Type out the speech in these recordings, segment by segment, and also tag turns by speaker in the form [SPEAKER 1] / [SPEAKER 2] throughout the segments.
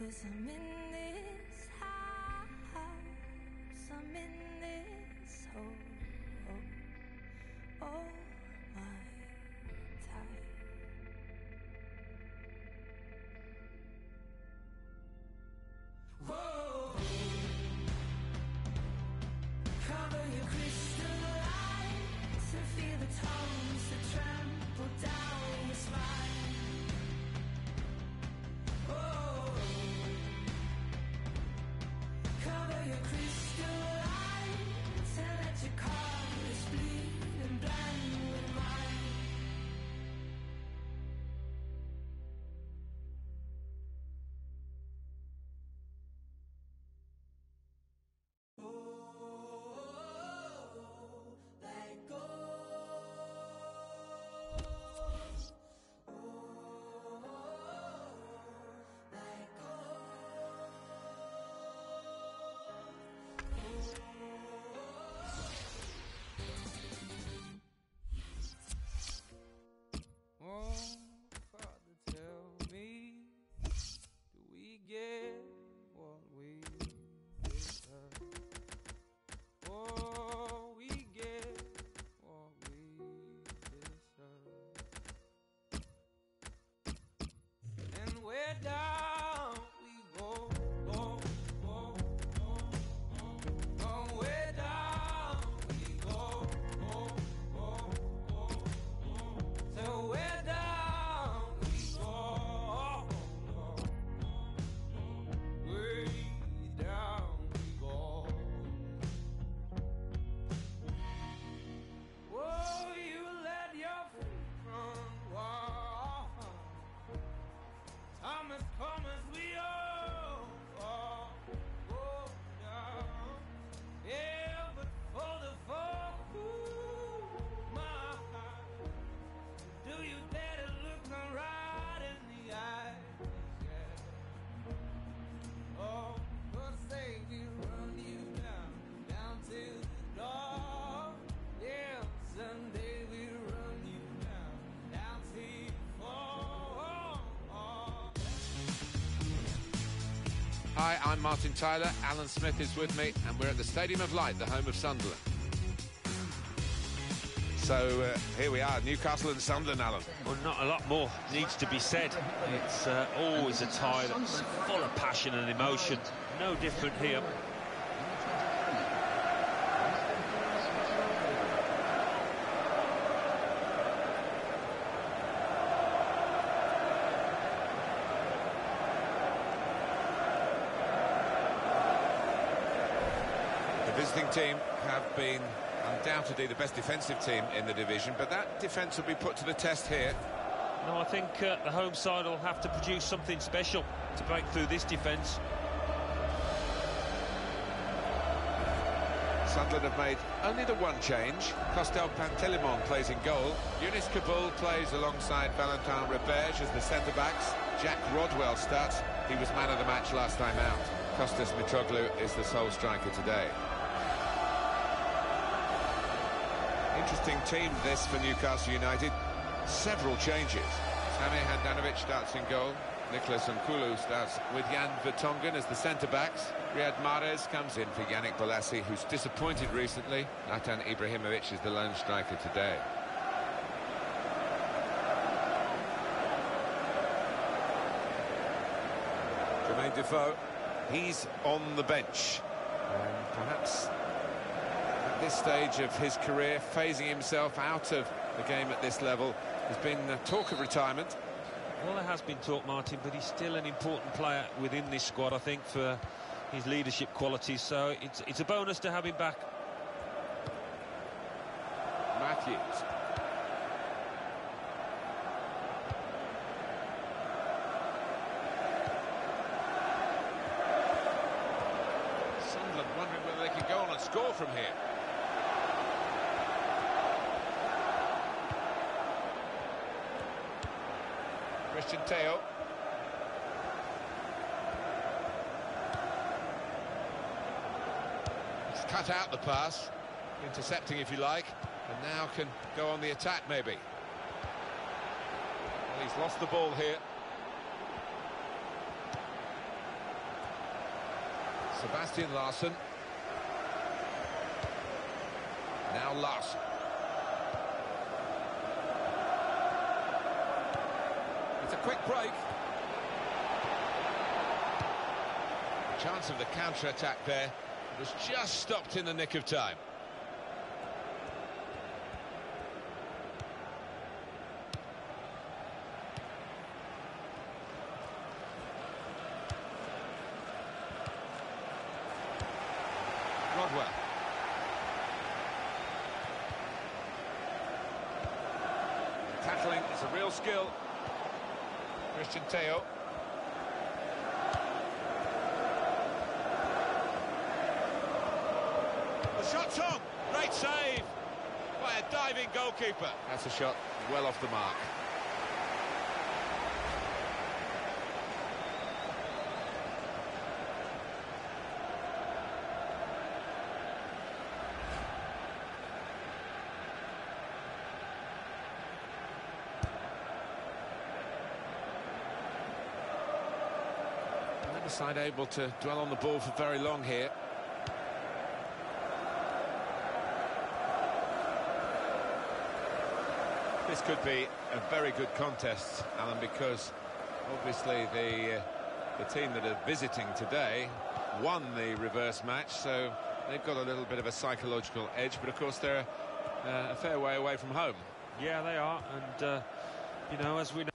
[SPEAKER 1] 'Cause I'm in this house, I'm in this hole all my time. Whoa. Cover your crystal lights and feel the tones that trample down your spine. Whoa. Cover your crystal lights and let your colors bleed and blend with mine. Let go. Let go.
[SPEAKER 2] Oh, Father, tell me, do we get what we deserve? Oh, we get what we deserve. And we're down, we go, go, go, go, go. Oh, we're down, we go, go, go, go, go. So we're down, we go, go, way down we go. Oh, you let your feet run wild. Time has come as we all go down. Yeah, but for the fall, my heart, do you dare to look me right in the eyes? Yeah. Oh, but say we run you down, down to the door. Yeah, someday we run you down, down till you fall.
[SPEAKER 3] Hi, I'm Martin Tyler. Alan Smith is with me, and we're at the Stadium of Light, the home of Sunderland. So here we are, Newcastle and Sunderland, Alan.
[SPEAKER 4] Well, not a lot more needs to be said. It's always a tie that's full of passion and emotion. No different here.
[SPEAKER 3] The visiting team have been undoubtedly the best defensive team in the division, but that defence will be put to the test here.
[SPEAKER 4] No, I think the home side will have to produce something special to break through this defence.
[SPEAKER 3] Sunderland have made only the one change. Costel Pantelimon plays in goal. Younis Kabul plays alongside Valentin Reberge as the centre-backs. Jack Rodwell starts. He was man of the match last time out. Kostas Mitroglou is the sole striker today. Interesting team this for Newcastle United. Several changes. Samir Handanovic starts in goal. Nicholas Nkulu starts with Jan Vertonghen as the centre-backs. Riyad Mahrez comes in for Yannick Bolasie, who's disappointed recently. Zlatan Ibrahimovic is the lone striker today. Jermaine Defoe, he's on the bench. Perhaps at this stage of his career, phasing himself out of the game at this level. There's been talk of retirement.
[SPEAKER 4] Well, there has been talk, Martin, but he's still an important player within this squad, I think, for his leadership qualities. So it's a bonus to have him back.
[SPEAKER 3] Matthews. Sunderland wondering whether they can go on and score from here. Christian Teo. He's cut out the pass, intercepting if you like, and now can go on the attack maybe. Well, he's lost the ball here. Sebastian Larsson. Now Larsson. It's a quick break. Chance of the counter-attack there. It was just stopped in the nick of time. Rodwell. Tackling is a real skill. Christian Teo. The shot's on. Great save by a diving goalkeeper. That's a shot well off the mark. Neither side able to dwell on the ball for very long here. This could be a very good contest, Alan, because obviously the team that are visiting today won the reverse match, so they've got a little bit of a psychological edge, but of course they're a fair way away from home.
[SPEAKER 4] Yeah, they are, and you know, as we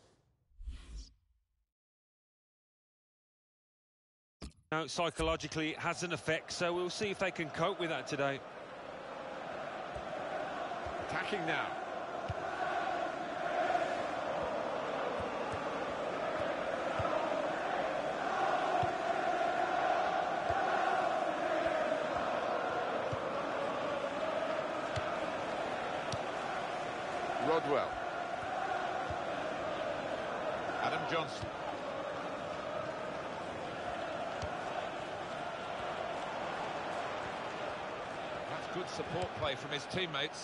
[SPEAKER 4] know, psychologically it has an effect, so we'll see if they can cope with that today.
[SPEAKER 3] Attacking now. Rodwell. Adam Johnson. That's good support play from his teammates.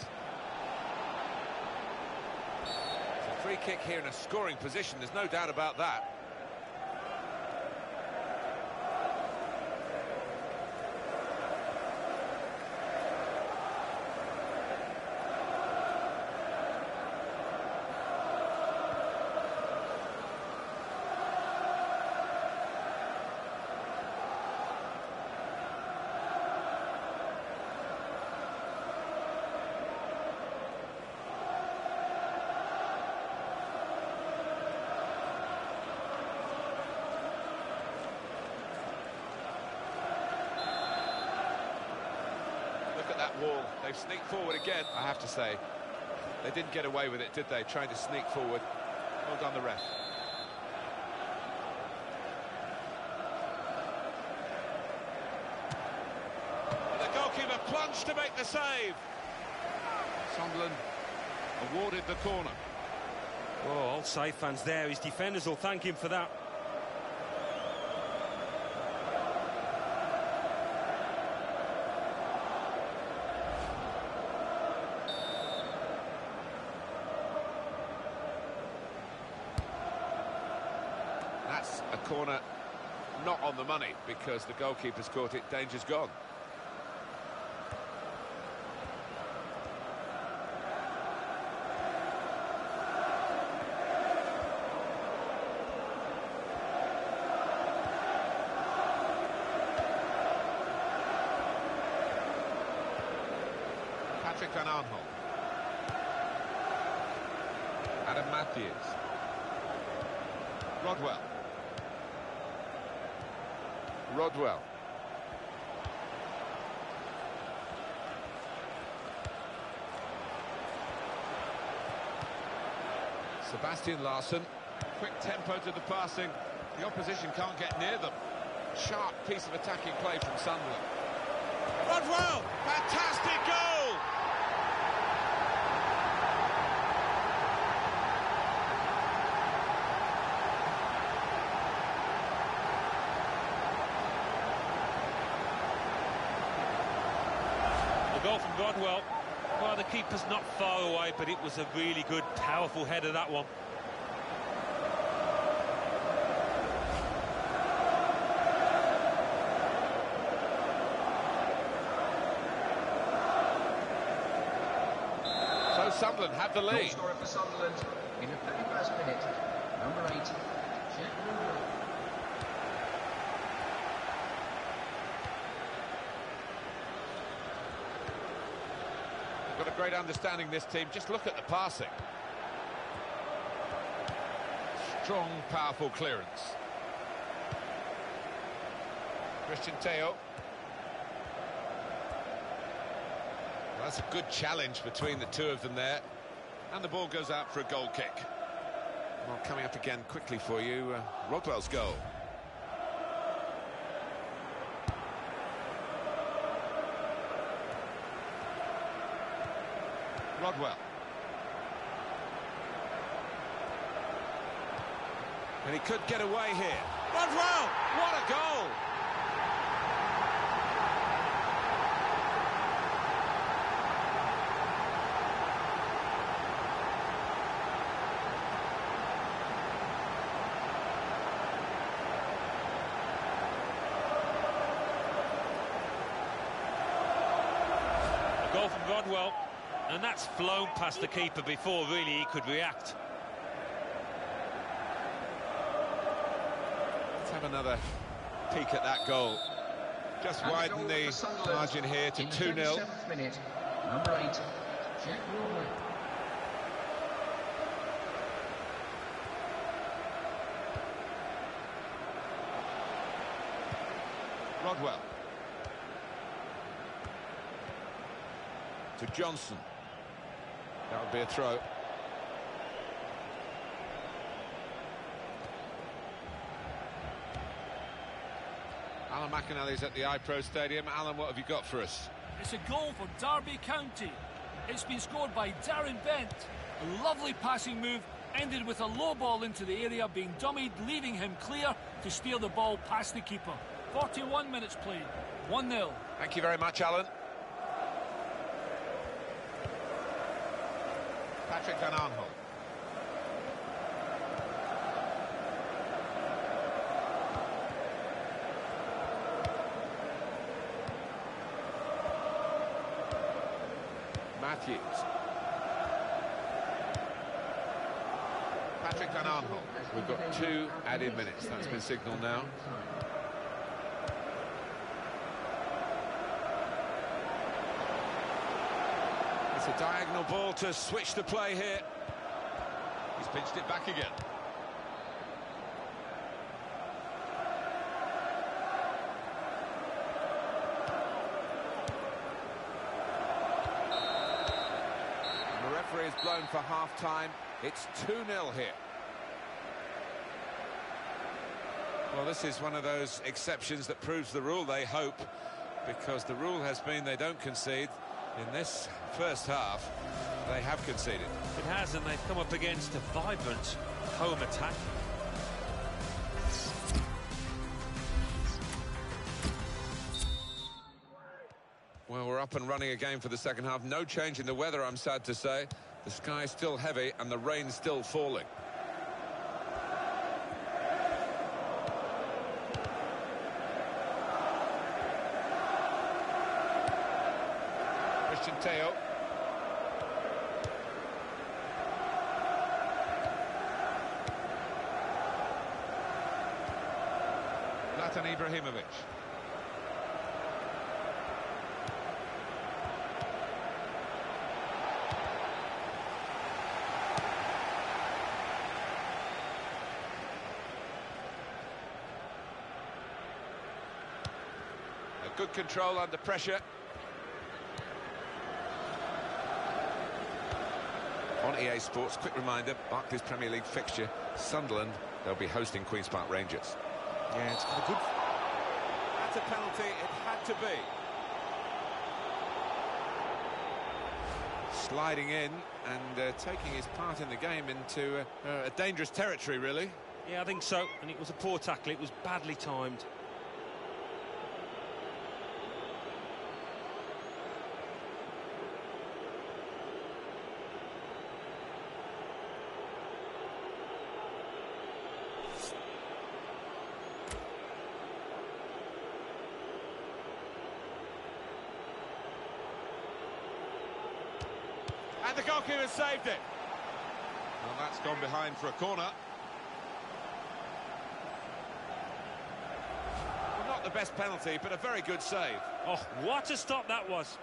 [SPEAKER 3] It's a free kick here in a scoring position, there's no doubt about that. That wall, they've sneaked forward again. I have to say, they didn't get away with it, did they? Trying to sneak forward. Well done, the ref. And the goalkeeper plunged to make the save. Sunderland awarded the corner.
[SPEAKER 4] Oh, old side fans there. His defenders will thank him for that.
[SPEAKER 3] That's a corner not on the money because the goalkeeper's caught it. Danger's gone. Patrick Van Aanholt. Adam Matthews. Rodwell. Rodwell. Sebastian Larsson. Quick tempo to the passing. The opposition can't get near them. Sharp piece of attacking play from Sunderland. Rodwell! Fantastic goal!
[SPEAKER 4] The goal from Rodwell. Well, the keeper's not far away, but it was a really good, powerful header, that one.
[SPEAKER 3] Sunderland have the
[SPEAKER 5] Goal
[SPEAKER 3] lead.
[SPEAKER 5] scorer for Sunderland in the 31st minute, number 8, Jack Rodwell.
[SPEAKER 3] They've got a great understanding, this team. Just look at the passing. Strong, powerful clearance. Christian Teo. Well, that's a good challenge between the two of them there. And the ball goes out for a goal kick. Well, coming up again quickly for you, Rodwell's goal. Rodwell. And he could get away here. Rodwell! What a goal!
[SPEAKER 4] A goal from Rodwell, and that's flown past the keeper before really he could react.
[SPEAKER 3] Let's have another peek at that goal. Just
[SPEAKER 5] And
[SPEAKER 3] widen
[SPEAKER 5] goal
[SPEAKER 3] the
[SPEAKER 5] for Sunderland
[SPEAKER 3] margin here to
[SPEAKER 5] in the
[SPEAKER 3] 2-0.
[SPEAKER 5] 37th minute, number 8, Jack Rodwell.
[SPEAKER 3] Rodwell. To Johnson. That would be a throw. Alan McAnally's at the iPro Stadium. Alan, what have you got for us?
[SPEAKER 6] It's a goal for Derby County. It's been scored by Darren Bent. A lovely passing move, ended with a low ball into the area, being dummied, leaving him clear to steer the ball past the keeper. 41 minutes played, 1-0.
[SPEAKER 3] Thank you very much, Alan. Patrick Van Aanholt. Matthews. Patrick Van Aanholt. We've got 2 added minutes. That's been signalled now. It's a diagonal ball to switch the play here. He's pinched it back again. And the referee is blown for half-time. It's 2-0 here. Well, this is one of those exceptions that proves the rule, they hope, because the rule has been they don't concede. In this first half, they have conceded.
[SPEAKER 4] It has, and they've come up against a vibrant home attack.
[SPEAKER 3] Well, we're up and running again for the second half. No change in the weather, I'm sad to say. The sky's still heavy and the rain's still falling. Christian Teo. Zlatan Ibrahimovic. A good control under pressure. On EA Sports, quick reminder, Barclays Premier League fixture, Sunderland, they'll be hosting Queen's Park Rangers.
[SPEAKER 4] Yeah, it's got a good...
[SPEAKER 3] That's a penalty, it had to be. Sliding in and taking his part in the game into a dangerous territory, really.
[SPEAKER 4] Yeah, I think so, and it was a poor tackle, it was badly timed.
[SPEAKER 3] And the goalkeeper saved it.
[SPEAKER 7] Well, that's gone behind for a corner.
[SPEAKER 3] Well, not the best penalty, but a very good save.
[SPEAKER 4] Oh, what a stop that was.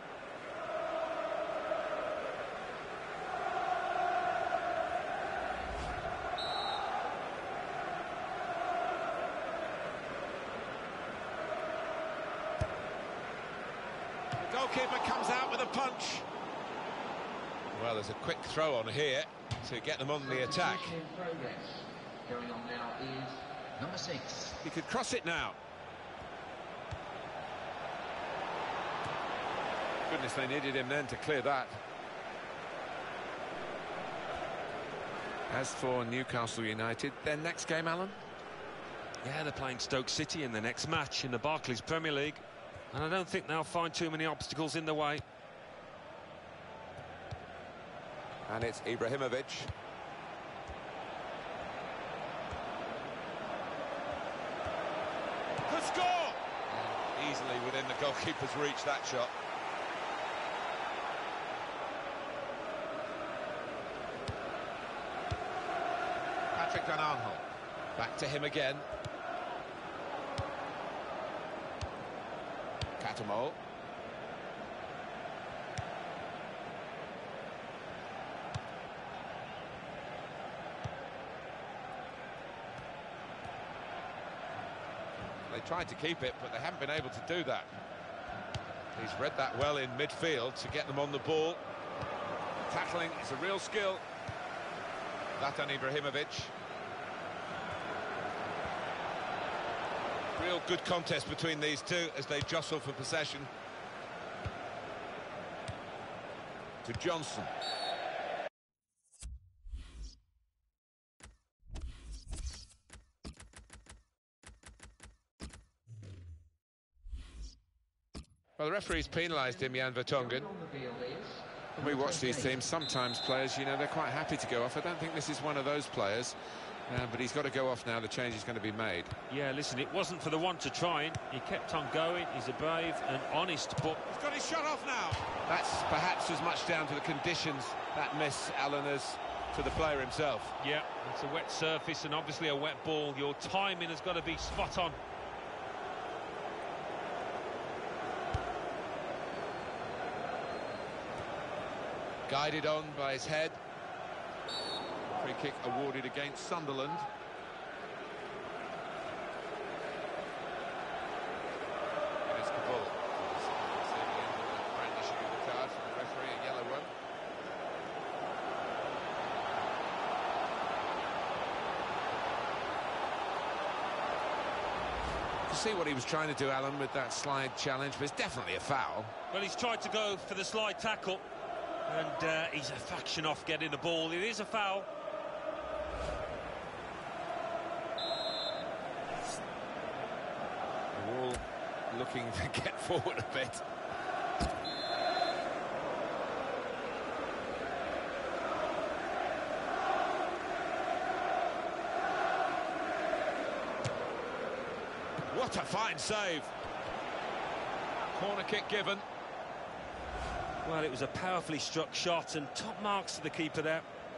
[SPEAKER 3] Goalkeeper comes out with a punch. Well, there's a quick throw on here to get them on the attack.
[SPEAKER 5] Substitution in progress. Going on now is number 6.
[SPEAKER 3] He could cross it now. Goodness, they needed him then to clear that. As for Newcastle United, their next game, Alan?
[SPEAKER 4] Yeah, they're playing Stoke City in the next match in the Barclays Premier League. And I don't think they'll find too many obstacles in the way.
[SPEAKER 3] And it's Ibrahimovic. Could score! Easily within the goalkeeper's reach, that shot. Patrick Van Aanholt. Back to him again. Cattermole. They tried to keep it, but they haven't been able to do that. He's read that well in midfield to get them on the ball. Tackling is a real skill. Zlatan Ibrahimovic. Real good contest between these two as they jostle for possession. To Johnson. Well, the referee's penalised him, Jan Vertonghen. When we watch these teams, sometimes players, you know, they're quite happy to go off. I don't think this is one of those players. But he's got to go off now. The change is going to be made.
[SPEAKER 4] Yeah, listen, it wasn't for the one to try. He kept on going. He's a brave and honest, but
[SPEAKER 3] he's got his shot off now. That's perhaps as much down to the conditions, that miss, Alan, as to the player himself.
[SPEAKER 4] Yeah, it's a wet surface and obviously a wet ball. Your timing has got to be spot on.
[SPEAKER 3] Guided on by his head. Free kick awarded against Sunderland. It's Kabul. Brandishing of the card from the referee, a yellow one. To see what he was trying to do, Alan, with that slide challenge, but it's definitely a foul.
[SPEAKER 4] Well, he's tried to go for the slide tackle, and he's a fraction off getting the ball. It is a foul.
[SPEAKER 3] All looking to get forward a bit. What a fine save. Corner kick given.
[SPEAKER 4] Well, it was a powerfully struck shot and top marks to the keeper there.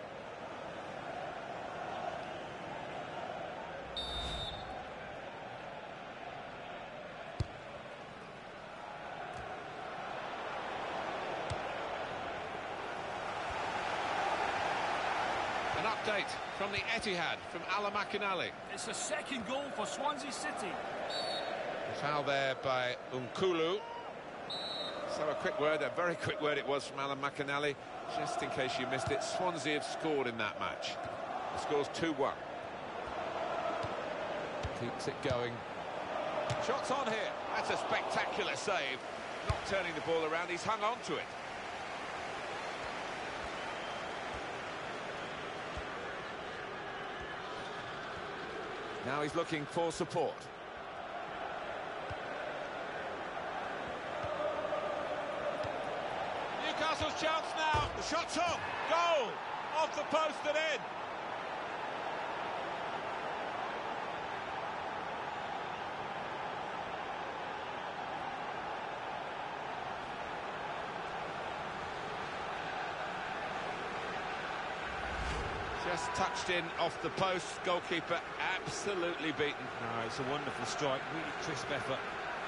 [SPEAKER 3] An update from the Etihad, from Ala Makinali.
[SPEAKER 6] It's a second goal for Swansea City.
[SPEAKER 3] A foul there by Nkulu. So a quick word, a very quick word it was from Alan McInally. Just in case you missed it, Swansea have scored in that match. The score's 2-1. Keeps it going. Shots on here. That's a spectacular save. Not turning the ball around, he's hung on to it. Now he's looking for support. Newcastle's chance now. The shot's up. Goal. Off the post and in. Just touched in off the post. Goalkeeper absolutely beaten.
[SPEAKER 4] No, it's a wonderful strike, really crisp effort.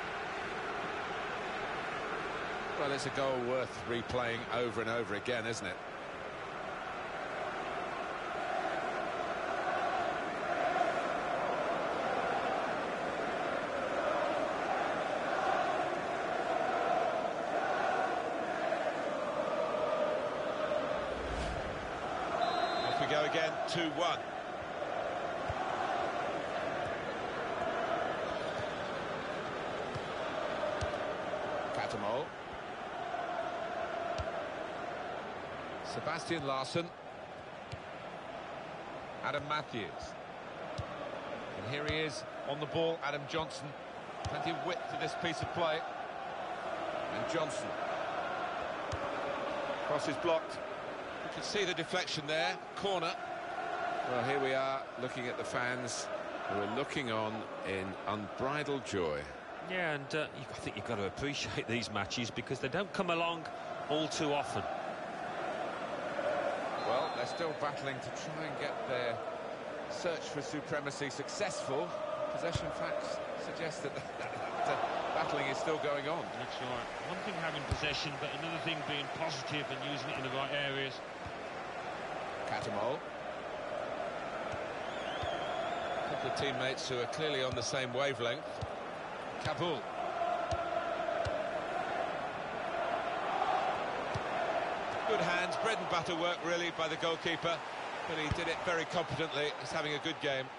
[SPEAKER 3] Well, it's a goal worth replaying over and over again, isn't it?
[SPEAKER 7] Off we go again, 2-1.
[SPEAKER 3] Cattermole. Sebastian Larsson. Adam Matthews. And here he is on the ball, Adam Johnson. Plenty of width to this piece of play. And Johnson. Cross is blocked. You can see the deflection there. Corner. Well, here we are looking at the fans who are looking on in unbridled joy.
[SPEAKER 4] Yeah, and I think you've got to appreciate these matches because they don't come along all too often.
[SPEAKER 3] Well, they're still battling to try and get their search for supremacy successful. Possession facts suggest that battling is still going on.
[SPEAKER 4] That's right. One thing having possession, but another thing being positive and using it in the right areas.
[SPEAKER 3] Cattermole. A couple of teammates who are clearly on the same wavelength. Kabul. Good hands, bread and butter work really by the goalkeeper, but he did it very competently. He's having a good game.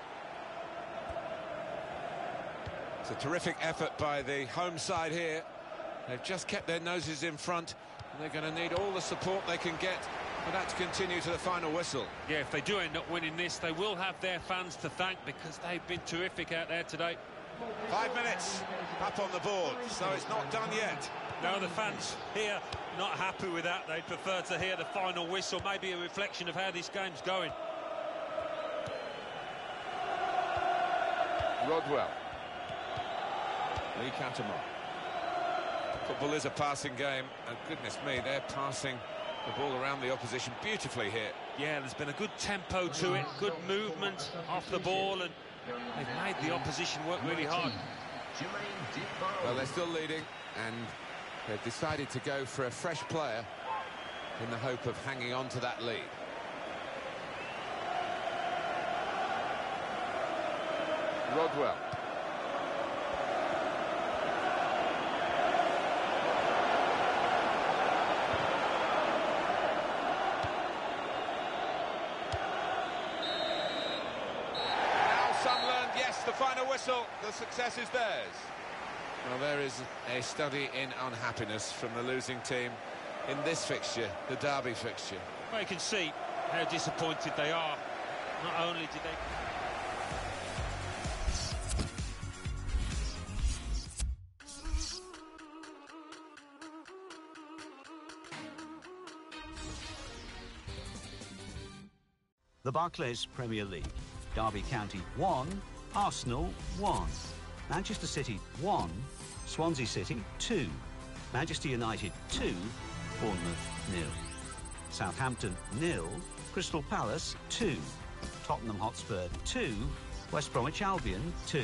[SPEAKER 3] It's a terrific effort by the home side here. They've just kept their noses in front, and they're going to need all the support they can get for that to continue to the final whistle.
[SPEAKER 4] Yeah, if they do end up winning this, they will have their fans to thank because they've been terrific out there today.
[SPEAKER 3] 5 minutes up on the board, so it's not done yet.
[SPEAKER 4] No, the fans here not happy with that. They'd prefer to hear the final whistle, maybe a reflection of how this game's going.
[SPEAKER 3] Rodwell. Lee Cattermole. Football is a passing game, and goodness me, they're passing the ball around the opposition beautifully here.
[SPEAKER 4] Yeah, there's been a good tempo to it, good movement off the ball, and they've made the opposition work really hard.
[SPEAKER 3] Well, they're still leading, and they've decided to go for a fresh player in the hope of hanging on to that lead. Rodwell. Sunderland, yes, the final whistle, the success is theirs. Well, there is a study in unhappiness from the losing team in this fixture, the derby fixture.
[SPEAKER 4] Well, you can see how disappointed they are. Not only did they...
[SPEAKER 8] The Barclays Premier League. Derby County 1, Arsenal 1, Manchester City 1, Swansea City 2, Manchester United 2, Bournemouth 0, Southampton 0, Crystal Palace 2, Tottenham Hotspur 2, West Bromwich Albion 2.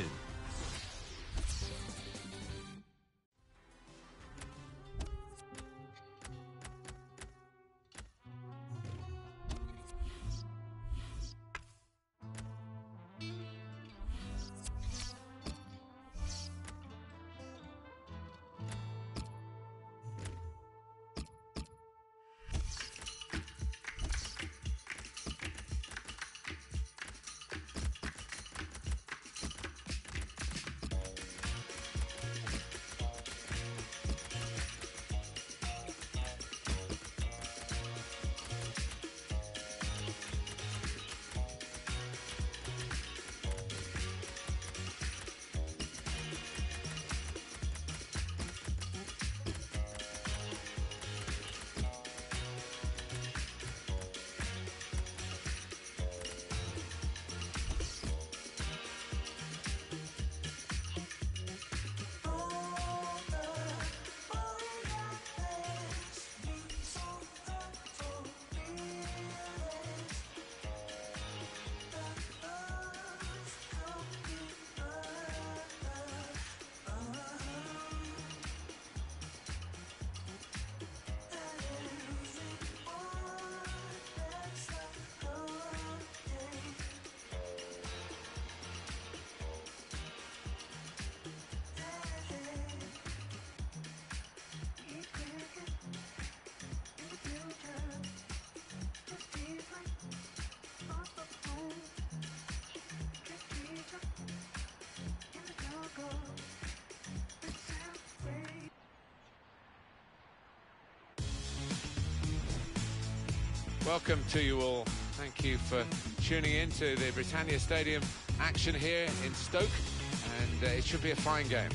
[SPEAKER 3] Welcome to you all. Thank you for tuning in to the Britannia Stadium action here in Stoke, and it should be a fine game.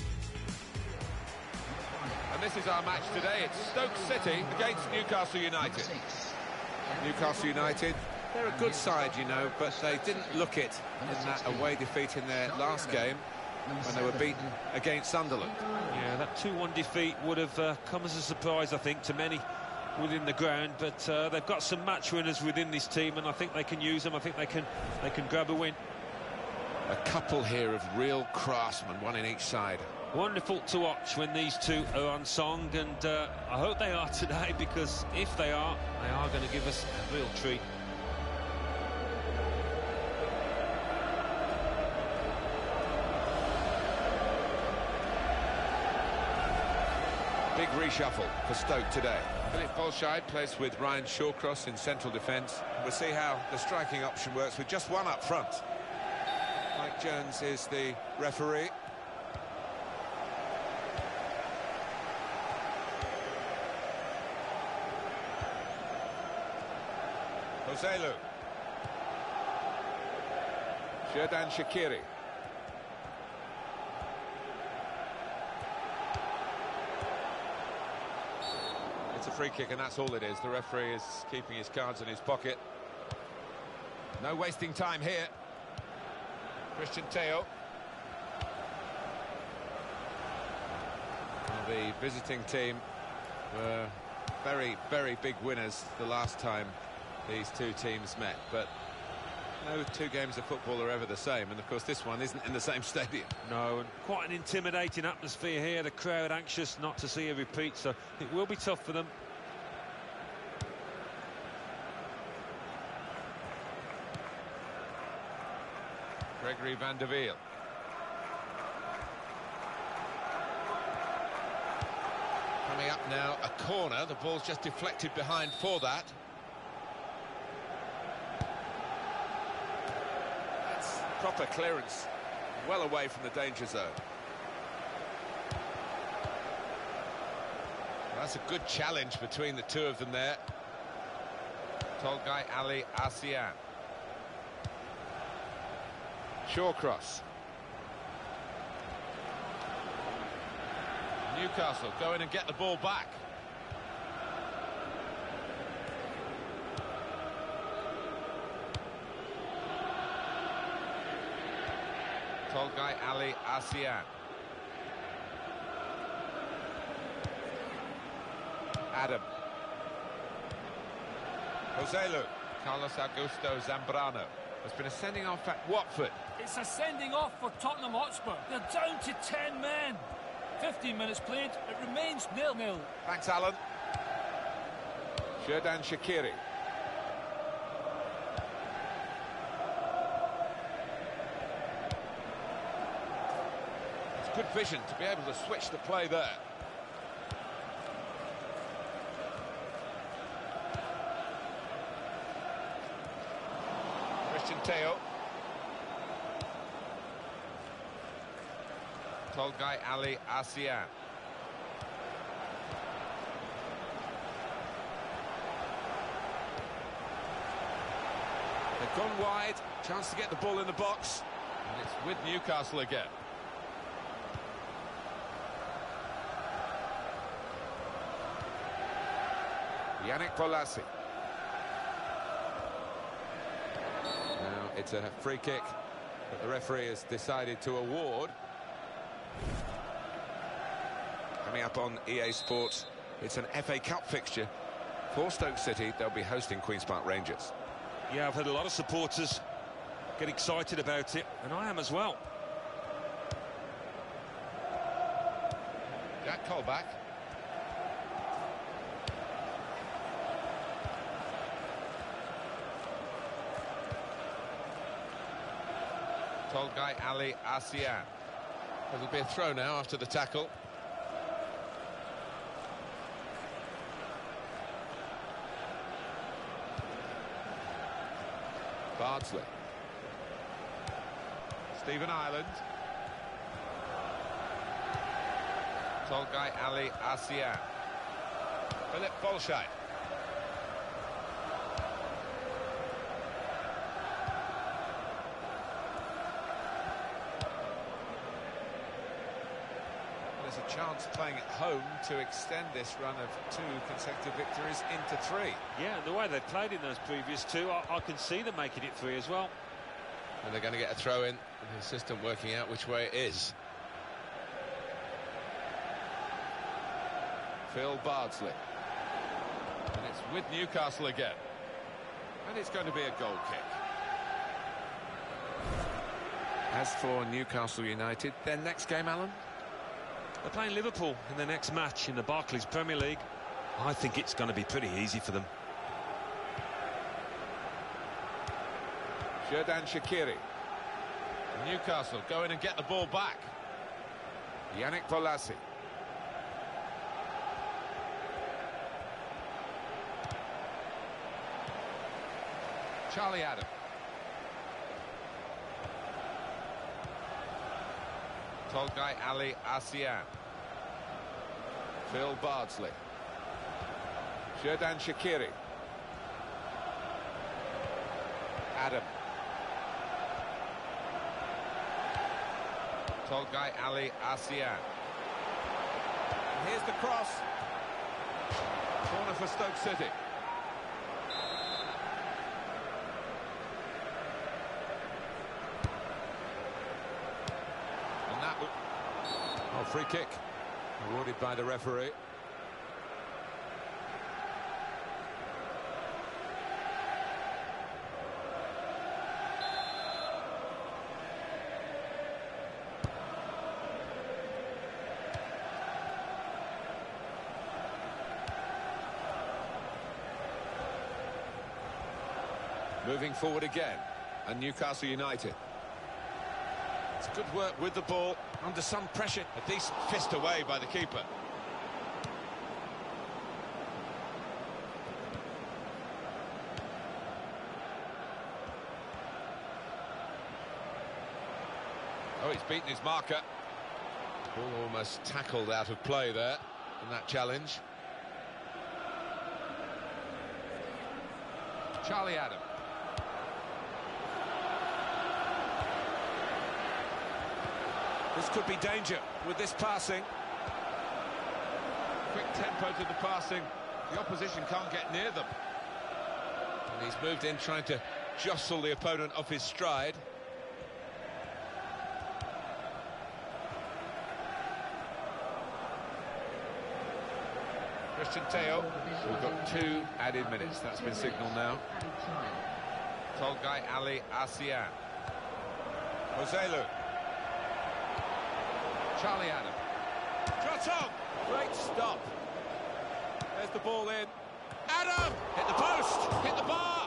[SPEAKER 3] And this is our match today. It's Stoke City against Newcastle United. Newcastle United, they're a good side, you know, but they didn't look it in that away defeat in their last game when they were beaten against Sunderland.
[SPEAKER 4] Yeah, that 2-1 defeat would have come as a surprise, I think, to many within the ground, but they've got some match winners within this team, and I think they can use them. I think they can grab a win.
[SPEAKER 3] A couple here of real craftsmen, one in each side.
[SPEAKER 4] Wonderful to watch when these two are on song, and I hope they are today, because if they are going to give us a real treat.
[SPEAKER 3] Big reshuffle for Stoke today. Philip Bolshide plays with Ryan Shawcross in central defence. We'll see how the striking option works with just one up front. Mike Jones is the referee. Joselu. Xherdan Shaqiri. It's a free kick, and that's all it is. The referee is keeping his cards in his pocket. No wasting time here. Christian Teo. Well, the visiting team were very, very big winners the last time these two teams met, but no two games of football are ever the same, and of course this one isn't in the same stadium.
[SPEAKER 4] No, and quite an intimidating atmosphere here. The crowd anxious not to see a repeat, so it will be tough for them.
[SPEAKER 3] Gregory van der Wiel. Coming up now, a corner. The ball's just deflected behind for that. That's proper clearance, well away from the danger zone. That's a good challenge between the two of them there. Tolgai Ali Asian. Shawcross. Newcastle go in and get the ball back. Tolgai Ali Asian. Adam. Joselu. Carlos Augusto Zambrano. There's been a sending off at Watford.
[SPEAKER 6] It's a sending off for Tottenham Hotspur. They're down to 10 men. 15 minutes played, it remains 0-0.
[SPEAKER 3] Thanks, Alan. Xherdan Shaqiri. It's good vision to be able to switch the play there. Christian Teo. Tolgai Ali Asian. They've gone wide, chance to get the ball in the box, and it's with Newcastle again. Yannick Bolasie. Now it's a free kick that the referee has decided to award. Coming up on EA Sports, it's an FA Cup fixture for Stoke City. They'll be hosting Queen's Park Rangers.
[SPEAKER 4] Yeah, I've had a lot of supporters get excited about it, and I am as well.
[SPEAKER 3] Jack Colback. Tolgai Ali Asian. It'll be a throw now after the tackle. Bardsley. Stephen Ireland. Tolgai Ali Asian. Philip Bolshide. there's a chance playing at home to extend this run of 2 consecutive victories into 3.
[SPEAKER 4] Yeah, and the way they've played in those previous 2, I can see them making it 3 as well.
[SPEAKER 3] And they're going to get a throw in, the assistant working out which way it is. Phil Bardsley. And it's with Newcastle again. And it's going to be a goal kick. As for Newcastle United, their next game, Alan?
[SPEAKER 4] They're playing Liverpool in their next match in the Barclays Premier League. I think it's going to be pretty easy for them.
[SPEAKER 3] Xherdan Shaqiri. Newcastle go in and get the ball back. Yannick Bolasie. Charlie Adam. Tolgai Ali Asian. Phil Bardsley. Xherdan Shaqiri. Adam. Tolgai Ali Asian. And here's the cross. Corner for Stoke City. And that would... Oh, free kick. Awarded by the referee. Moving forward again, and Newcastle United. It's good work with the ball, under some pressure. A decent fist away by the keeper. Oh, he's beaten his marker. Ball almost tackled out of play there in that challenge. Charlie Adam. This could be danger with this passing. Quick tempo to the passing. The opposition can't get near them. And he's moved in trying to jostle the opponent off his stride. Christian Teo. We've got 2 added minutes. That's been signalled now. Tolgai Ali Asian. Joselu. Charlie Adam. Trotton! Great stop. There's the ball in. Adam! Hit the post! Hit the bar!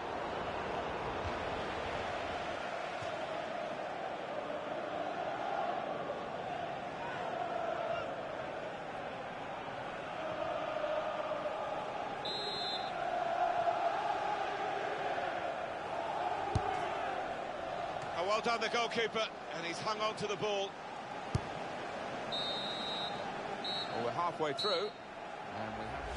[SPEAKER 3] Oh, well done, the goalkeeper. And he's hung on to the ball. Well, we're halfway through, and we have...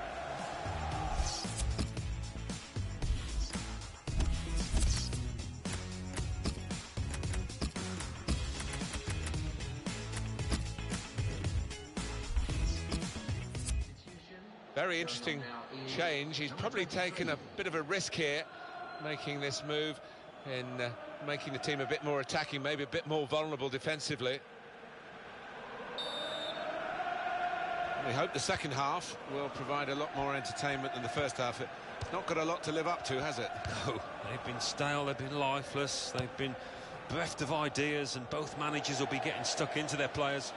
[SPEAKER 3] Very interesting change. He's probably taken a bit of a risk here, making this move in making the team a bit more attacking, maybe a bit more vulnerable defensively. We hope the second half will provide a lot more entertainment than the first half. It's not got a lot to live up to, has it?
[SPEAKER 4] No, they've been stale, they've been lifeless, they've been bereft of ideas, and both managers will be getting stuck into their players.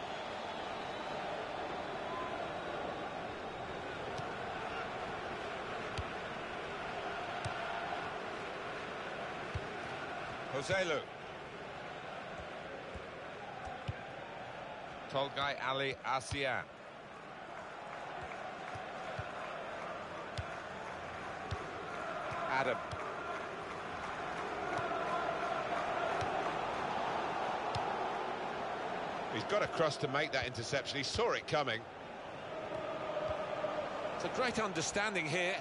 [SPEAKER 3] Joselu. Tolgai Ali Asian. Adam. He's got across to make that interception. He saw it coming. It's a great understanding here.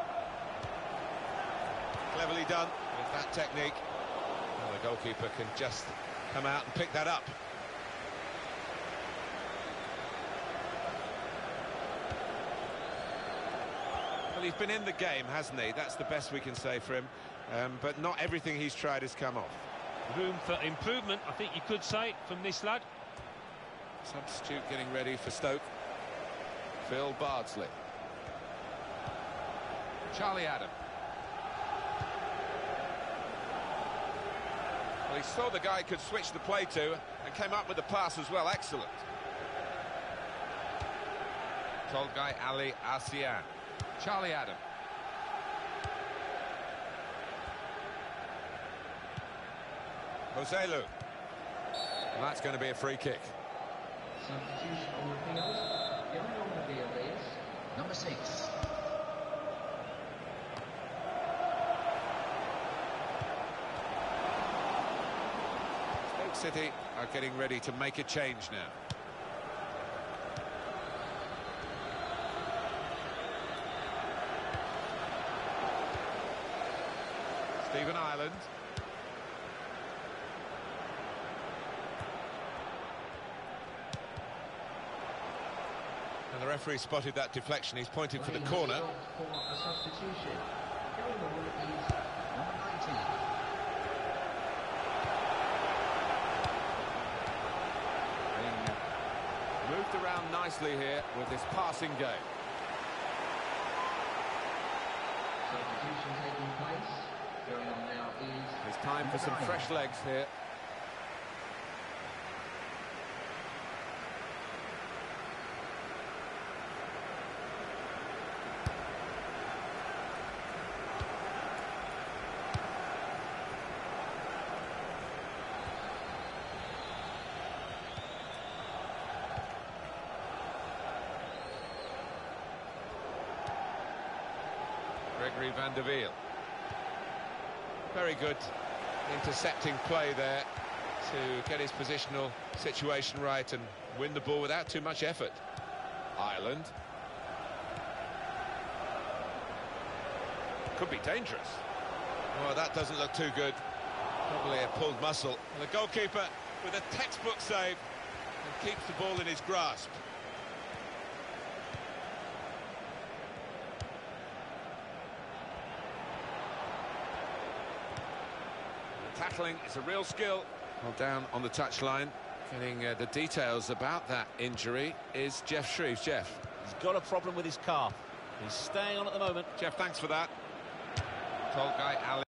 [SPEAKER 3] Cleverly done with that technique. Well, the goalkeeper can just come out and pick that up. Well, he's been in the game, hasn't he? That's the best we can say for him. But not everything he's tried has come off.
[SPEAKER 4] Room for improvement, I think you could say, from this lad.
[SPEAKER 3] Substitute getting ready for Stoke. Phil Bardsley. Charlie Adam. Well, he saw the guy could switch the play to and came up with the pass as well. Excellent. Tolgai Ali Asian. Charlie Adam. Joselu. And that's going to be a free kick.
[SPEAKER 5] Substitution on the field. Going on the field is number 6.
[SPEAKER 3] Stoke City are getting ready to make a change now. Stephen Ireland. And the referee spotted that deflection. He's pointed for the corner.
[SPEAKER 5] For a substitution. Going on is number 19.
[SPEAKER 3] Being moved around nicely here with this passing game.
[SPEAKER 5] Substitution taking place. Going on now is...
[SPEAKER 3] It's time for some fresh legs here. Gregory van der Wiel. Very good intercepting play there to get his positional situation right and win the ball without too much effort. Ireland. Could be dangerous. Oh, that doesn't look too good. Probably a pulled muscle. And the goalkeeper with a textbook save and keeps the ball in his grasp. Tackling is a real skill. Well, down on the touchline, getting the details about that injury is Jeff Shreves. Jeff.
[SPEAKER 9] He's got a problem with his calf. He's staying on at the moment.
[SPEAKER 3] Jeff, thanks for that. Tolgai Ali.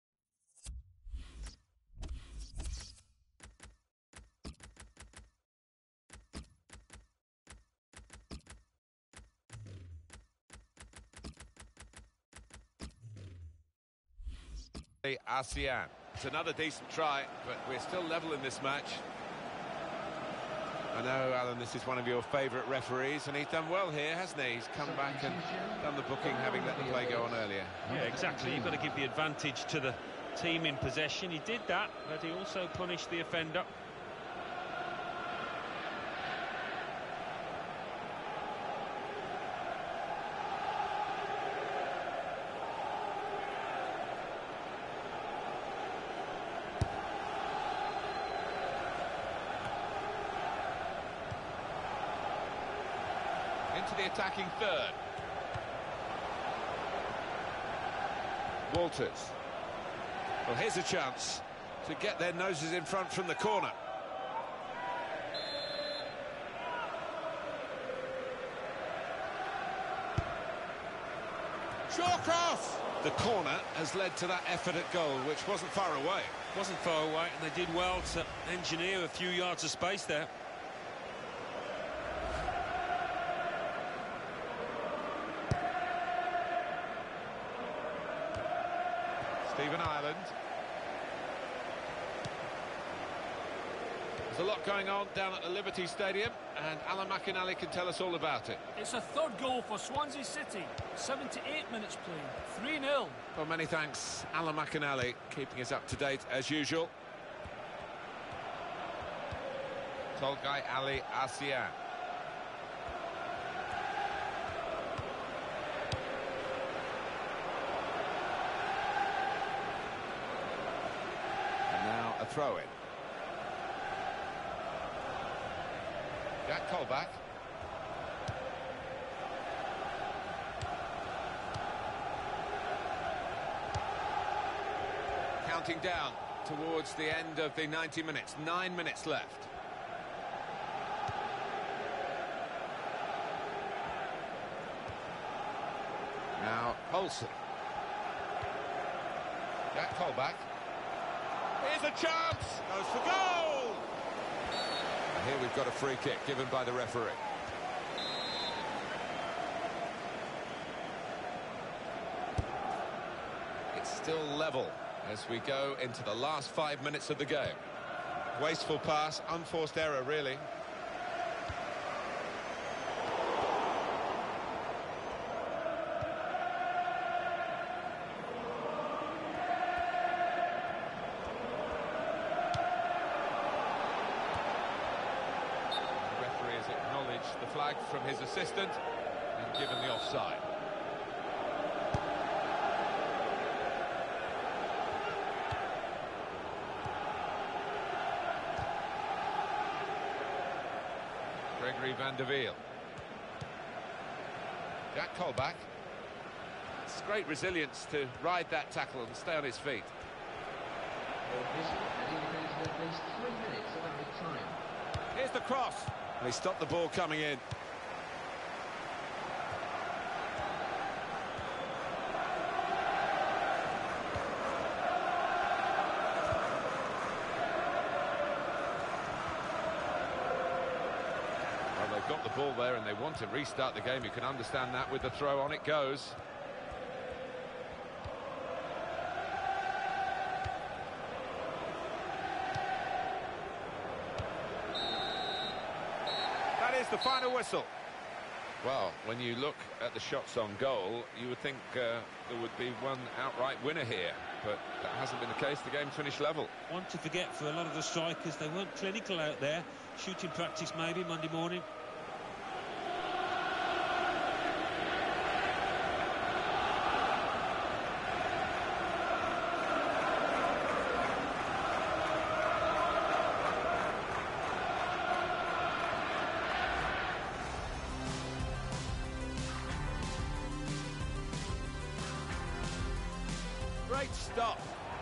[SPEAKER 3] ASEAN. It's another decent try, but we're still level in this match. I know, Alan, this is one of your favourite referees, and he's done well here, hasn't he? He's come back and done the booking, having let the play go on earlier.
[SPEAKER 4] Yeah, exactly. You've got to give the advantage to the team in possession. He did that, but he also punished the offender.
[SPEAKER 3] Into the attacking third. Walters. Well, here's a chance to get their noses in front from the corner. Short cross! The corner has led to that effort at goal, which wasn't far away.
[SPEAKER 4] Wasn't far away, and they did well to engineer a few yards of space there.
[SPEAKER 3] Stephen Ireland. There's a lot going on down at the Liberty Stadium, and Alan McInally can tell us all about it.
[SPEAKER 6] It's a third goal for Swansea City. 78 minutes played. 3-0.
[SPEAKER 3] Well, many thanks, Alan McInally, keeping us up to date as usual. Tolgai Ali Asian. A throw-in. Jack Colback. counting down towards the end of the 90 minutes. 9 minutes left. Now, Olsen. Jack Colback. Here's a chance! Goes for goal! And here we've got a free kick given by the referee. It's still level as we go into the last 5 minutes of the game. Wasteful pass, unforced error, really. The flag from his assistant and given the offside. Gregory van der Wiel. Jack Colback. It's great resilience to ride that tackle and stay on his feet. Here's the cross. They stopped the ball coming in. Well, they've got the ball there and they want to restart the game. You can understand that with the throw. On it goes. The final whistle. Well, when you look at the shots on goal, you would think there would be one outright winner here, but that hasn't been the case. The game finished level.
[SPEAKER 4] One to forget for a lot of the strikers. They weren't clinical out there. Shooting practice maybe Monday morning.
[SPEAKER 3] Great stop.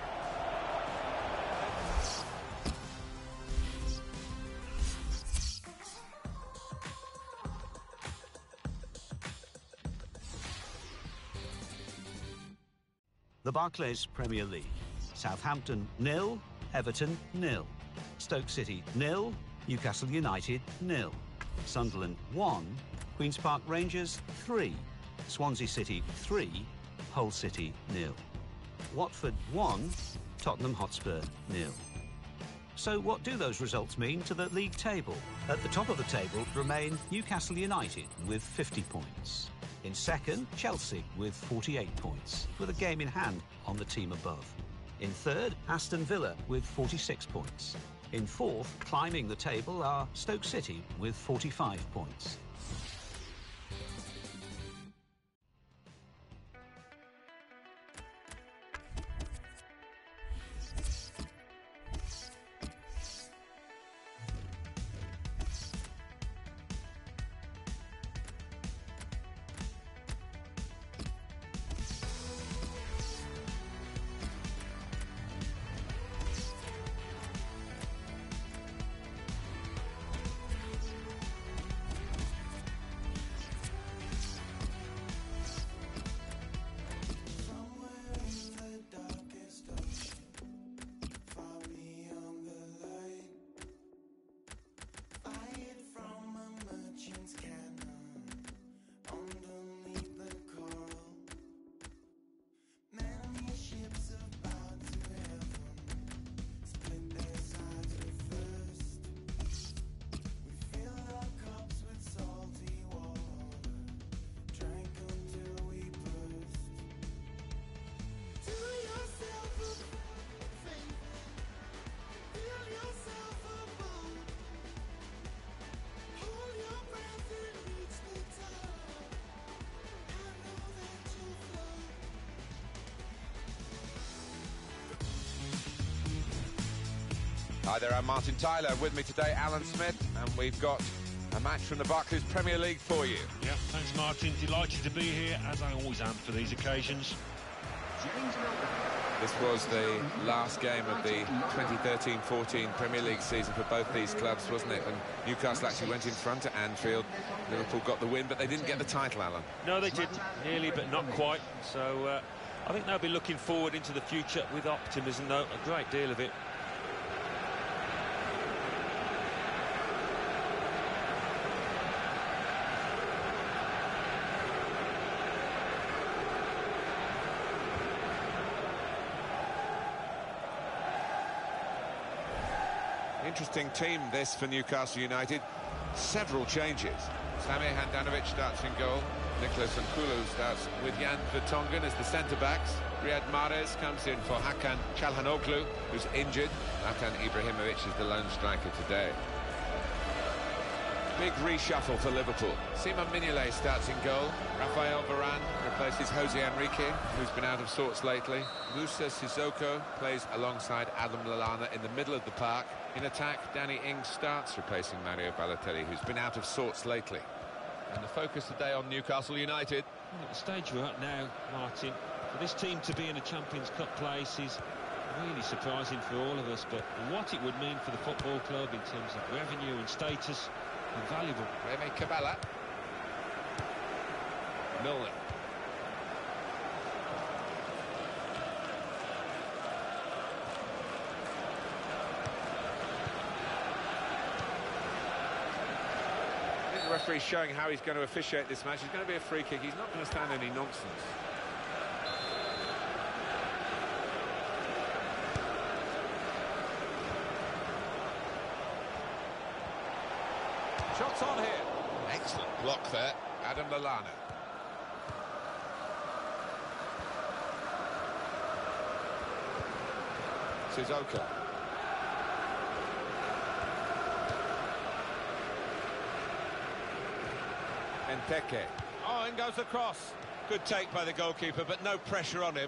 [SPEAKER 8] The Barclays Premier League. Southampton 0, Everton 0. Stoke City 0, Newcastle United 0. Sunderland 1, Queen's Park Rangers 3. Swansea City 3, Hull City 0. Watford 1, Tottenham Hotspur 0. So what do those results mean to the league table? At the top of the table remain Newcastle United with 50 points. In second, Chelsea with 48 points, with a game in hand on the team above. In third, Aston Villa with 46 points. In fourth, climbing the table, are Stoke City with 45 points.
[SPEAKER 3] Hi there, I'm Martin Tyler. With me today, Alan Smith, and we've got a match from the Barclays Premier League for you.
[SPEAKER 4] Yeah, thanks, Martin. Delighted to be here, as I always am for these occasions.
[SPEAKER 5] James Milner.
[SPEAKER 3] This was the last game of the 2013-14 Premier League season for both these clubs, wasn't it? And Newcastle actually went in front at Anfield. Liverpool got the win, but they didn't get the title, Alan.
[SPEAKER 4] No, they didn't. Nearly, but not quite. So I think they'll be looking forward into the future with optimism, though, a great deal of it.
[SPEAKER 3] Interesting team this for Newcastle United. Several changes. Sami Handanovic starts in goal. Nicholas Nkulu starts with Jan Vertonghen as the centre-backs. Riyad Mahrez comes in for Hakan Çalhanoğlu, who's injured. Zlatan Ibrahimovic is the lone striker today. Big reshuffle for Liverpool. Simon Mignolet starts in goal. Rafael Varane replaces Jose Enrique, who's been out of sorts lately. Moussa Sissoko plays alongside Adam Lallana in the middle of the park. In attack, Danny Ings starts, replacing Mario Balotelli, who's been out of sorts lately.
[SPEAKER 7] And the focus today on Newcastle United.
[SPEAKER 4] Well, at the stage we're at now, Martin, for this team to be in a Champions Cup place is really surprising for all of us, but what it would mean for the football club in terms of revenue and status, invaluable.
[SPEAKER 3] Remy Caballa. Milner. The referee's showing how he's going to officiate this match. It's going to be a free kick. He's not going to stand any nonsense.
[SPEAKER 7] Shots on here. Excellent block there.
[SPEAKER 3] Adam Lallana. Sissoko. Benteke.
[SPEAKER 7] Oh, in goes the cross. Good take by the goalkeeper, but no pressure on him.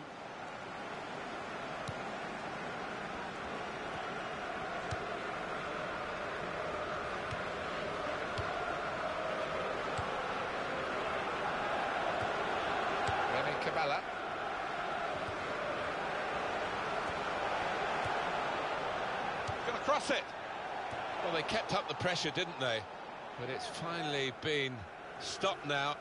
[SPEAKER 3] Remy Caballa.
[SPEAKER 7] Gonna cross it. Well, they kept up the pressure, didn't they? But it's finally been stopped now.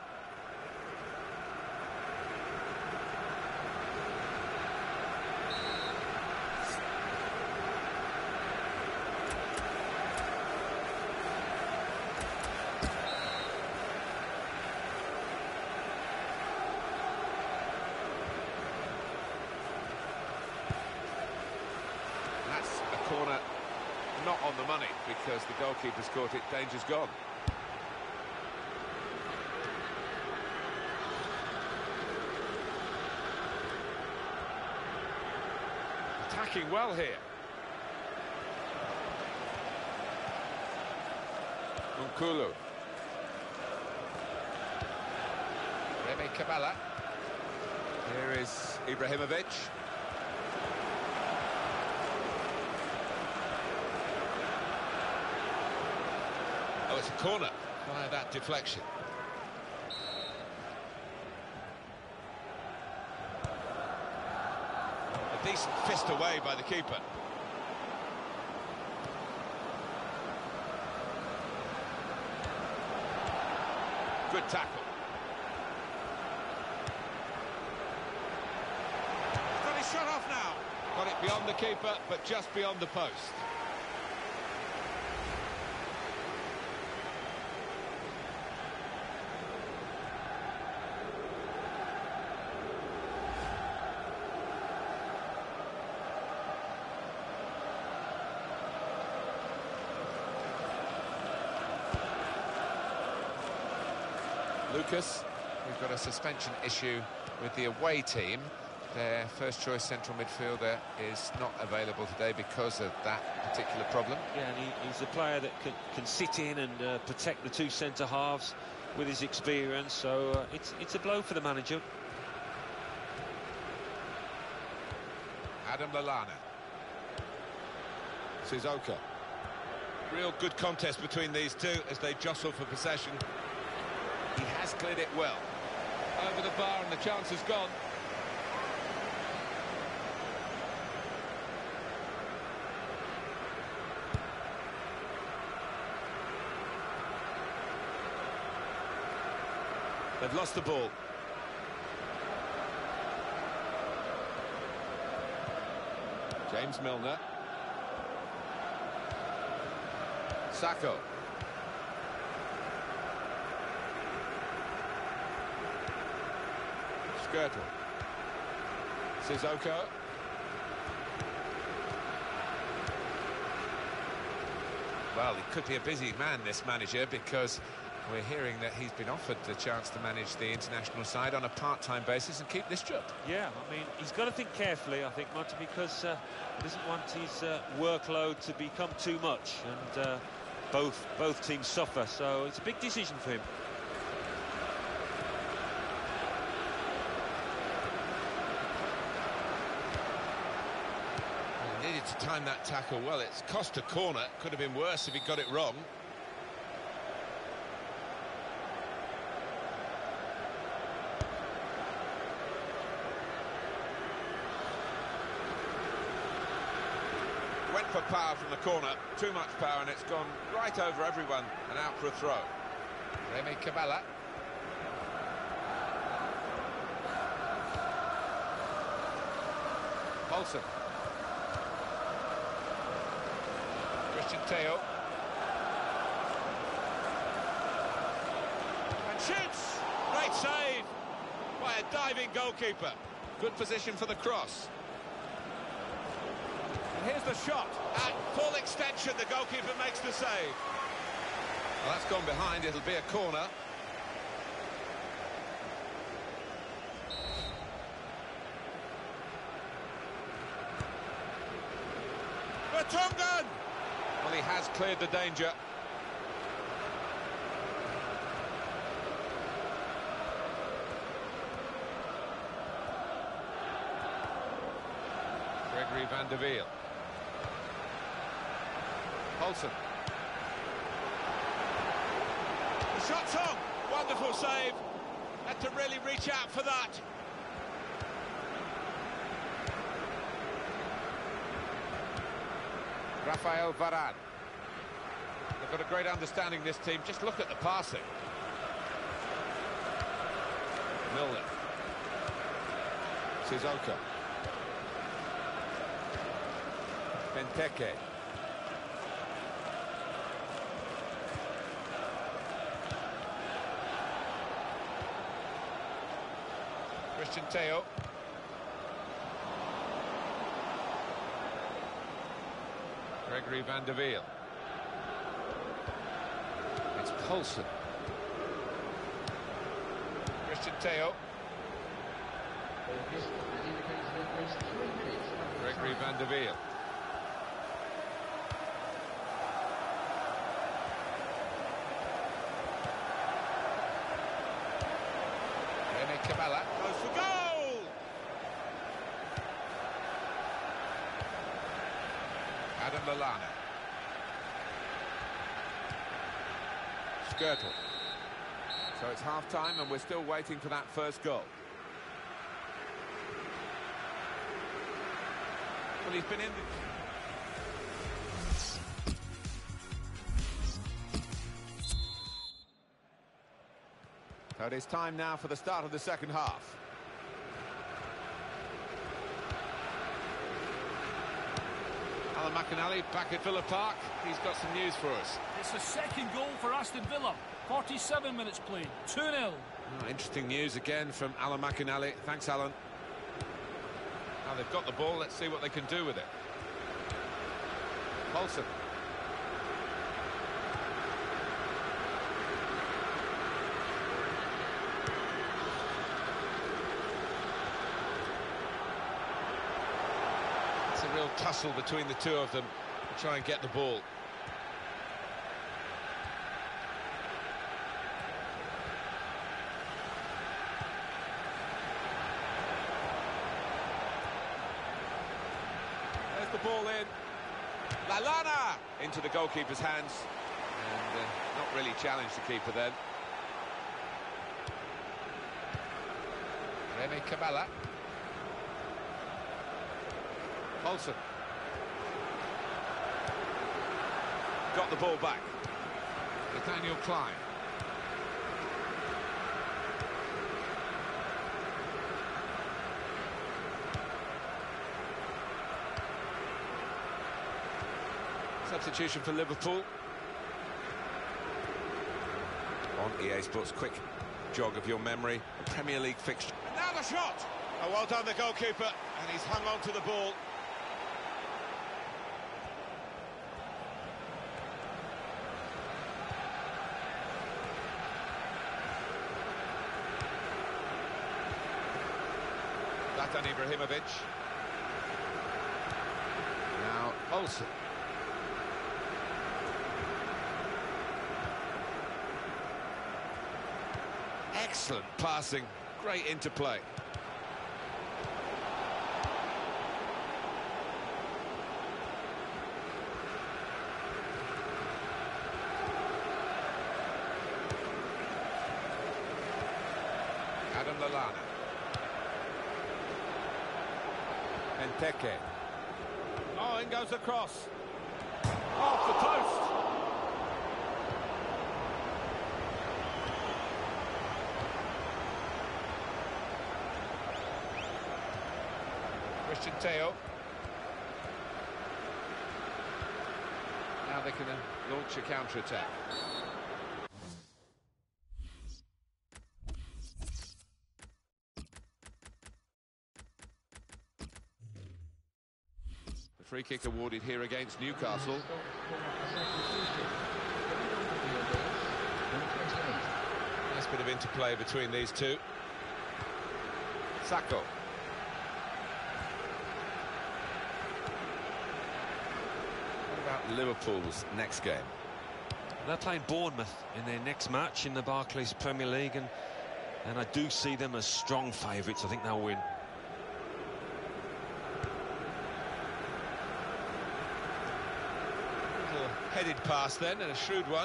[SPEAKER 3] That's a corner not on the money because the goalkeeper's caught it. Danger's gone. Attacking well here. Nkulu. Remy Caballa. Here is Ibrahimovic.
[SPEAKER 7] Oh, it's a corner via that deflection. A decent fist away by the keeper. Good tackle. Got his shot off now. Got it beyond the keeper, but just beyond the post.
[SPEAKER 3] Lucas, we've got a suspension issue with the away team. Their first-choice central midfielder is not available today because of that particular problem.
[SPEAKER 4] Yeah, and he's a player that can sit in and protect the two centre-halves with his experience, so it's a blow for the manager.
[SPEAKER 3] Adam Lallana.
[SPEAKER 7] Sissoko. Real good contest between these two as they jostle for possession.
[SPEAKER 3] He has cleared it well.
[SPEAKER 7] Over the bar and the chance is gone. They've lost the ball. James Milner. Sacco. Skirtle. Sissoko. Well, he could be a busy man, this manager, because we're hearing that he's been offered the chance to manage the international side on a part-time basis and keep this job.
[SPEAKER 4] Yeah, I mean, he's got to think carefully, I think, Martin, because he doesn't want his workload to become too much, and both teams suffer, so it's a big decision for him.
[SPEAKER 7] He needed to time that tackle well. It's cost a corner. Could have been worse if he got it wrong. Went for power from the corner, too much power, and it's gone right over everyone and out for a throw. Remy Cabella. Paulson. Christian Teo. And shoots! Great save by a diving goalkeeper. Good position for the cross. Here's the shot. At full extension, the goalkeeper makes the save. Well, that's gone behind. It'll be a corner. Vertonghen! Well, he has cleared the danger. Gregory van der Wiel. Paulson. The shot's on. Wonderful save. Had to really reach out for that. Rafael Varane. They've got a great understanding, this team. Just look at the passing. Milner. Sissoko. Benteke. Christian Teo. Gregory van der Wiel. It's Paulson. Christian Teo. Gregory van der Wiel. Remy Cabella goes for goal! Adam Lallana. Skirtle. So it's half-time and we're still waiting for that first goal. Well, he's been in So it is time now for the start of the second half. Alan McInally back at Villa Park. He's got some news for us.
[SPEAKER 6] It's the second goal for Aston Villa. 47 minutes played. 2-0.
[SPEAKER 7] Oh, interesting news again from Alan McInally. Thanks, Alan. Now they've got the ball. Let's see what they can do with it. Paulson. It's a real tussle between the two of them to try and get the ball. The ball in. Lallana into the goalkeeper's hands, and not really challenged the keeper then. Remy Cabella. Paulson. Got the ball back. Nathaniel Klein. Substitution for Liverpool. On EA Sports, quick jog of your memory. Premier League fixture.
[SPEAKER 3] And now the shot! Oh, well done, the goalkeeper, and he's hung on to the ball. Zlatan Ibrahimovic. Now Olsen. Excellent passing, great interplay. Adam Lallana. Benteke. Oh, in goes the cross. Off the post. Christian Teo. Now they can launch a counter-attack. The free kick awarded here against Newcastle. Nice bit of interplay between these two. Sakho. Liverpool's next game.
[SPEAKER 4] They're playing Bournemouth in their next match in the Barclays Premier League, and I do see them as strong favourites. I think they'll win.
[SPEAKER 3] Little headed pass then, and a shrewd one.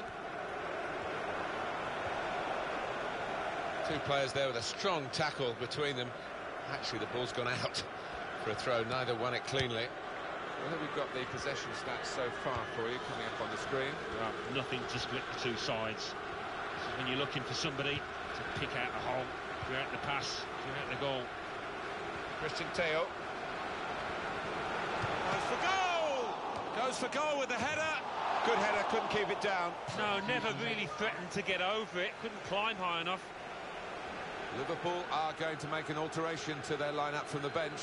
[SPEAKER 3] Two players there with a strong tackle between them. Actually, the ball's gone out for a throw. Neither won it cleanly. Well, we've got the possession stats so far for you coming up on the screen.
[SPEAKER 4] Well, nothing to split the two sides. This is when you're looking for somebody to pick out the hole, create the pass, create the goal.
[SPEAKER 3] Christian Teo. Goes for goal! Goes for goal with the header. Good header, couldn't keep it down.
[SPEAKER 4] No, never really threatened to get over it, couldn't climb high enough.
[SPEAKER 3] Liverpool are going to make an alteration to their lineup from the bench.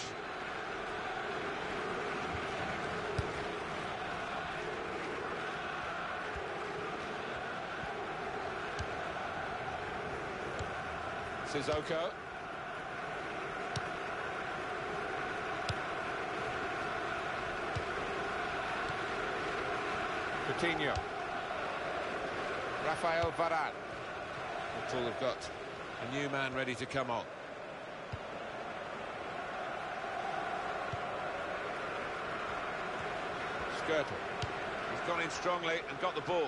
[SPEAKER 3] Sissoko. Coutinho. Rafael Varane. Liverpool have got a new man ready to come on. Skirtle. He's gone in strongly and got the ball.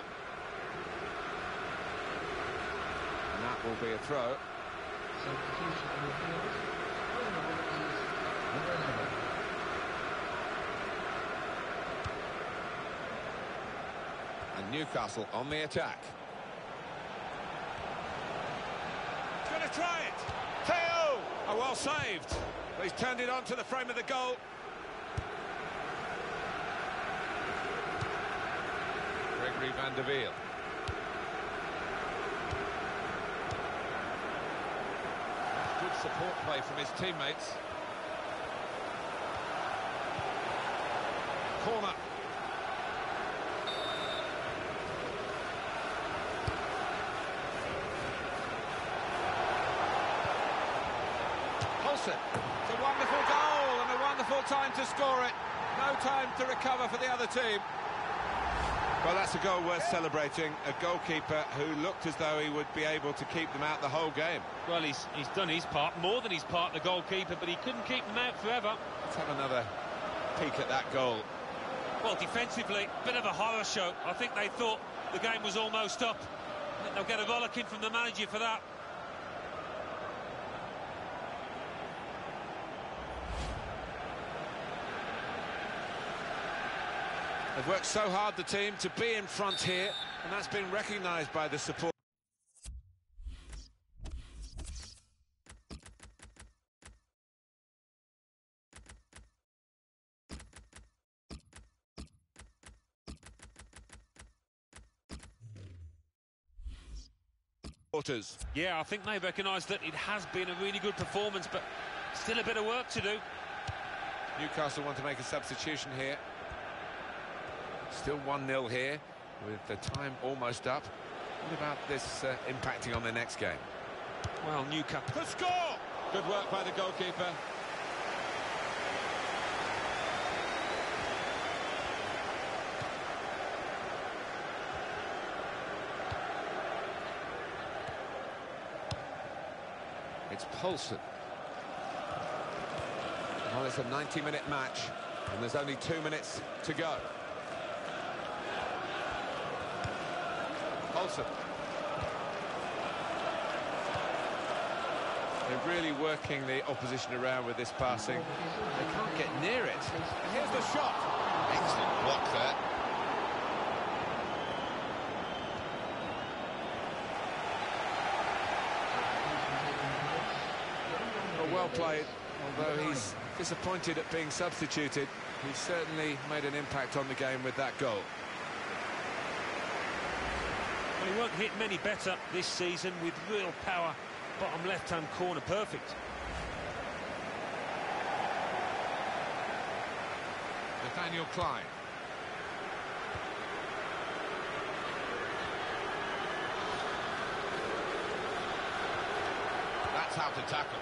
[SPEAKER 3] And that will be a throw. And Newcastle on the attack. He's going to try it. Teo! Oh, well saved. But he's turned it on to the frame of the goal. Gregory van der Wiel. Good support play from his teammates. Corner. Olsen. It's a wonderful goal and a wonderful time to score it. No time to recover for the other team. Well, that's a goal worth celebrating. A goalkeeper who looked as though he would be able to keep them out the whole game.
[SPEAKER 4] Well, he's done his part, more than his part, the goalkeeper, but he couldn't keep them out forever.
[SPEAKER 3] Let's have another peek at that goal.
[SPEAKER 4] Well, defensively, bit of a horror show. I think they thought the game was almost up. They'll get a rollicking from the manager for that.
[SPEAKER 3] They've worked so hard, the team, to be in front here, and that's been recognised by the support. supporters.
[SPEAKER 4] Yeah, I think they recognise that it has been a really good performance, but still a bit of work to do.
[SPEAKER 3] Newcastle want to make a substitution here. Still 1-0 here, with the time almost up. What about this impacting on their next game?
[SPEAKER 4] Well, Newcastle
[SPEAKER 3] The score! Good work by the goalkeeper. It's Poulsen. Well, it's a 90-minute match, and there's only 2 minutes to go. Poulsen. They're really working the opposition around with this passing. They can't get near it. And here's the shot. Excellent block there. Well played, although he's disappointed at being substituted. He certainly made an impact on the game with that goal.
[SPEAKER 4] Well, he won't hit many better this season with real power. Bottom left-hand corner, perfect.
[SPEAKER 3] Nathaniel Klein. That's how to tackle.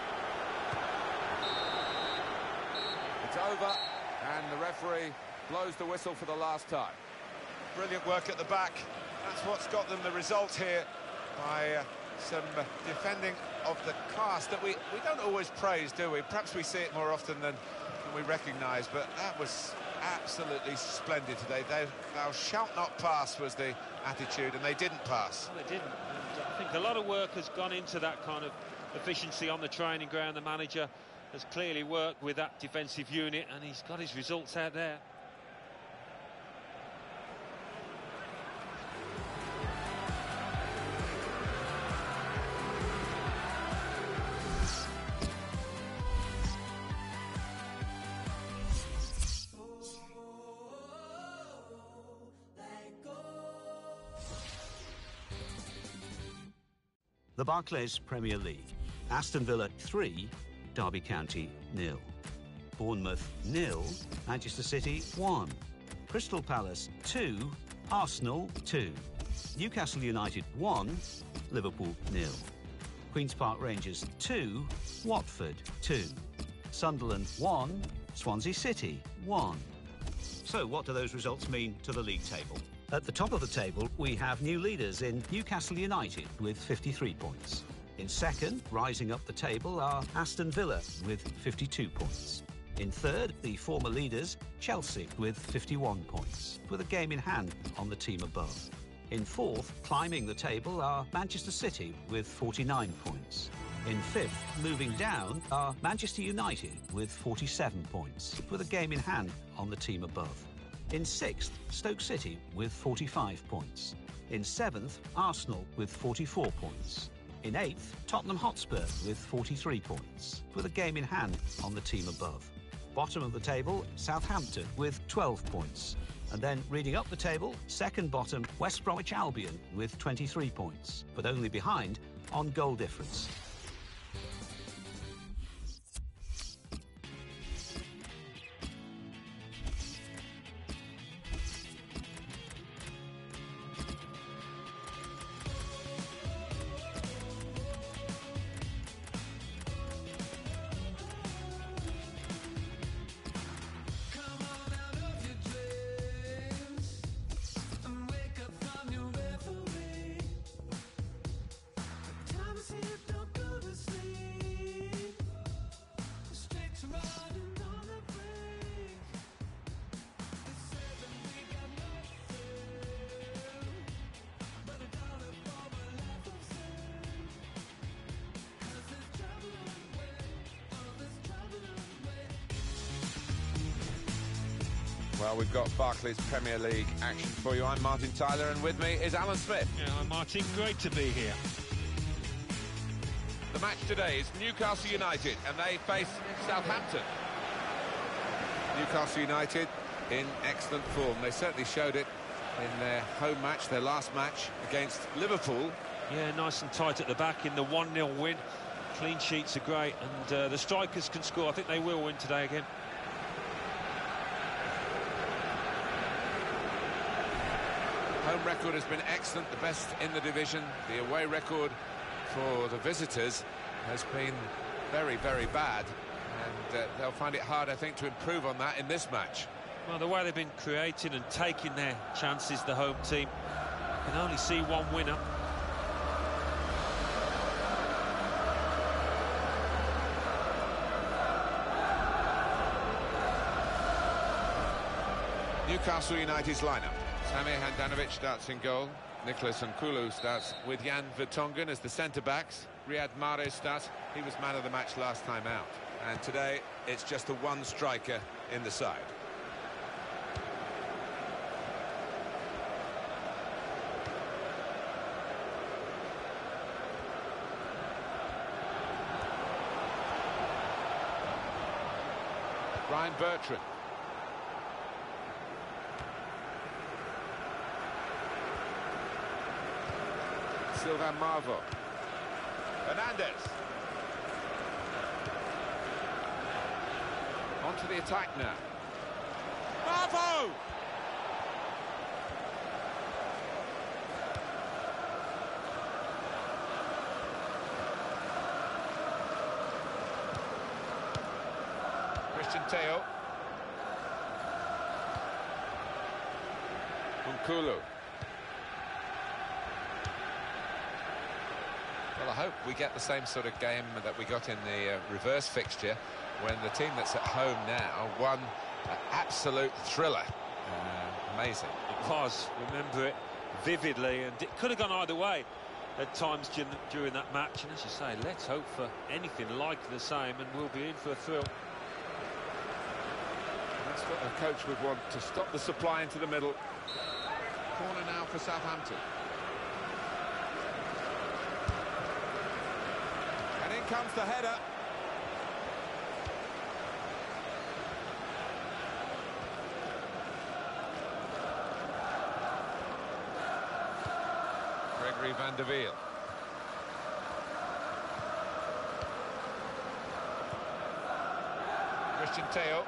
[SPEAKER 3] It's over, and the referee blows the whistle for the last time. Brilliant work at the back. That's what's got them the result here, by some defending of the class that we don't always praise, do we? Perhaps we see it more often than we recognise, but that was absolutely splendid today. Thou shalt not pass was the attitude, and they didn't pass.
[SPEAKER 4] Well, they didn't. And I think a lot of work has gone into that kind of efficiency on the training ground. The manager has clearly worked with that defensive unit, and he's got his results out there.
[SPEAKER 8] The Barclays Premier League. Aston Villa 3, Derby County 0. Bournemouth 0, Manchester City 1. Crystal Palace 2, Arsenal 2. Newcastle United 1, Liverpool 0. Queen's Park Rangers 2, Watford 2. Sunderland 1, Swansea City 1. So what do those results mean to the league table? At the top of the table, we have new leaders in Newcastle United with 53 points. In second, rising up the table, are Aston Villa with 52 points. In third, the former leaders, Chelsea, with 51 points, with a game in hand on the team above. In fourth, climbing the table, are Manchester City with 49 points. In fifth, moving down, are Manchester United with 47 points, with a game in hand on the team above. In sixth, Stoke City with 45 points. In seventh, Arsenal with 44 points. In eighth, Tottenham Hotspur with 43 points, with a game in hand on the team above. Bottom of the table, Southampton with 12 points. And then reading up the table, second bottom, West Bromwich Albion with 23 points, but only behind on goal difference.
[SPEAKER 3] Well, we've got Barclays Premier League action for you. I'm Martin Tyler, and with me is Alan Smith.
[SPEAKER 4] Yeah, hi Martin, great to be here.
[SPEAKER 3] The match today is Newcastle United, and they face Southampton. Newcastle United in excellent form. They certainly showed it in their home match, their last match against Liverpool
[SPEAKER 4] Yeah, nice and tight at the back in the 1-0 win. Clean sheets are great, and the strikers can score. I think they will win today again.
[SPEAKER 3] Home record has been excellent, the best in the division. The away record for the visitors has been very, very bad. And they'll find it hard, I think, to improve on that in this match.
[SPEAKER 4] Well, the way they've been creating and taking their chances, the home team, can only see one winner.
[SPEAKER 3] Newcastle United's lineup. Sami Handanovic starts in goal. Nicholas Nkulu starts with Jan Vertonghen as the centre-backs. Riyad Mahrez starts. He was man of the match last time out. And today, it's just the one striker in the side. Ryan Bertrand. Sylvain Marvo. Hernandez. On to the attack now. Marvo! Christian Teo. Nkulu. Well, I hope we get the same sort of game that we got in the reverse fixture, when the team that's at home now won an absolute thriller. Amazing.
[SPEAKER 4] It was, remember it vividly, and it could have gone either way at times during that match. And as you say, let's hope for anything like the same, and we'll be in for a thrill.
[SPEAKER 3] That's what a coach would want, to stop the supply into the middle. Corner now for Southampton. And in comes the header. Gregory van der Wiel. Christian Teo.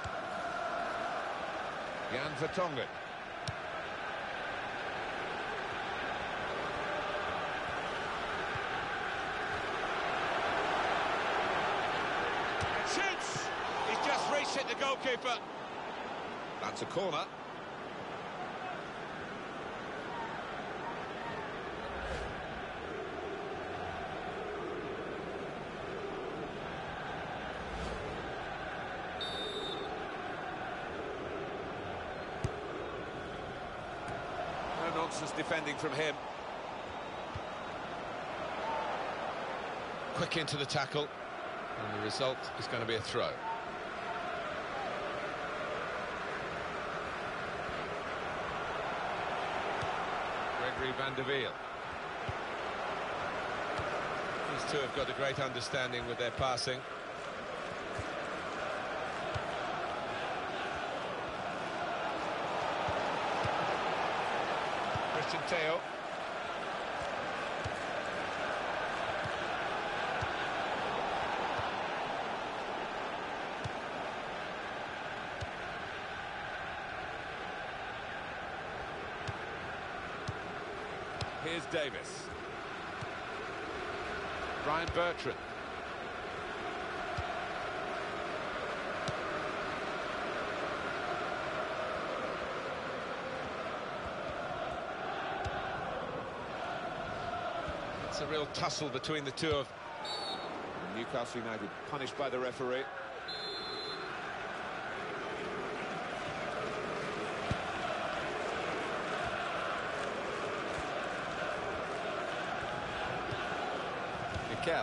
[SPEAKER 3] Jan Vertonghen. Shoots! He's just reached it, the goalkeeper. That's a corner. No nonsense defending from him. Quick into the tackle. And the result is going to be a throw. Gregory van der Wiel. These two have got a great understanding with their passing. Christian Teo. Here's Davis. Ryan Bertrand. It's a real tussle between the two of them. Newcastle United punished by the referee. Mikel.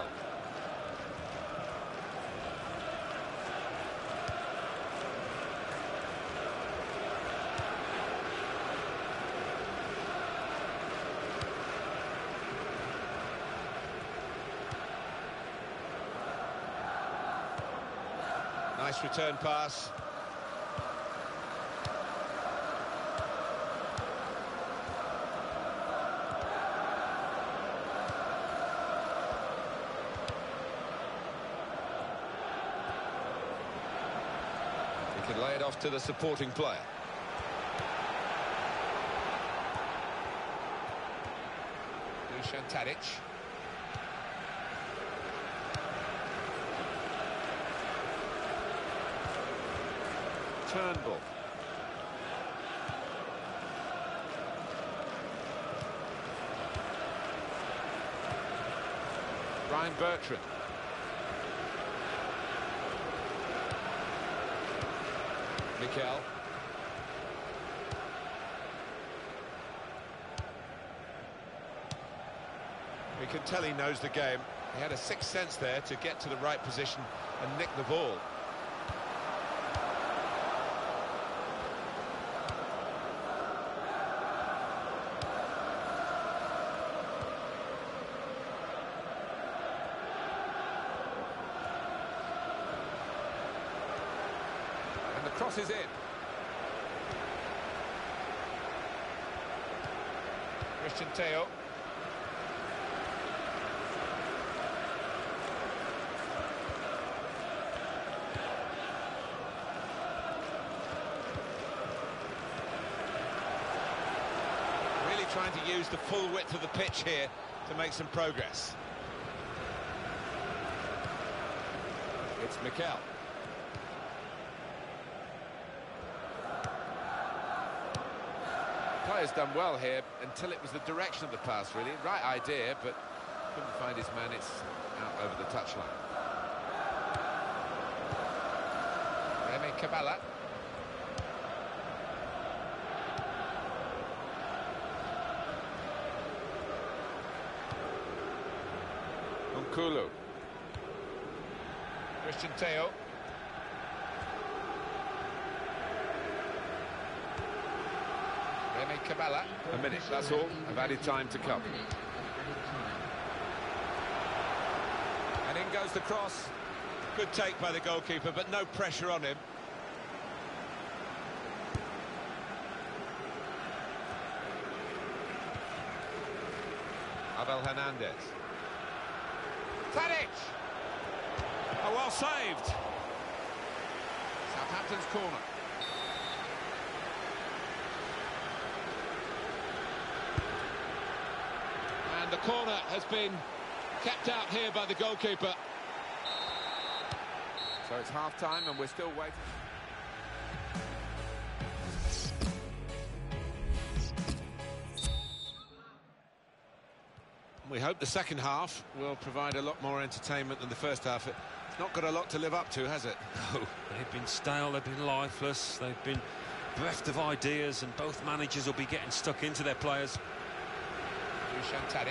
[SPEAKER 3] Nice return pass. Can lay it off to the supporting player. Dusan Tadic. Turnbull. Ryan Bertrand. Mikel. We can tell he knows the game. He had a sixth sense there to get to the right position and nick the ball. And the cross is in. Christian Teo. Trying to use the full width of the pitch here to make some progress. It's Mikel. Player's done well here until it was the direction of the pass, really. Right idea, but couldn't find his man. It's out over the touchline. Remy Caballa. Kulu. Christian Teo. Remy Caballa. A minute, that's all. Of added time to come. And in goes the cross. Good take by the goalkeeper, but no pressure on him. Abel Hernandez. Tadic! Oh, well saved. Southampton's corner. And the corner has been kept out here by the goalkeeper. So it's half-time and we're still waiting. We hope the second half will provide a lot more entertainment than the first half. It's not got a lot to live up to, has it?
[SPEAKER 4] No, they've been stale, they've been lifeless, they've been bereft of ideas, and both managers will be getting stuck into their players.
[SPEAKER 3] Dusan Tadic.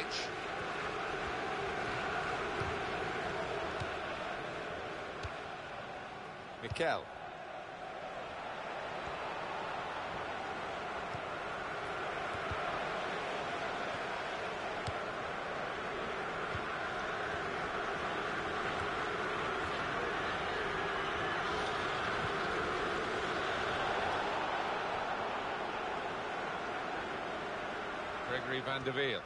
[SPEAKER 3] Mikel. Gregory van der Wiel.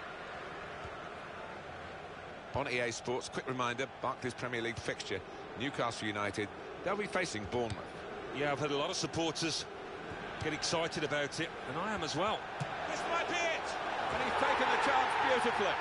[SPEAKER 3] On EA Sports, quick reminder, Barclays Premier League fixture, Newcastle United, they'll be facing Bournemouth.
[SPEAKER 4] Yeah, I've had a lot of supporters get excited about it, and I am as well.
[SPEAKER 3] This might be it! And he's taken the chance beautifully.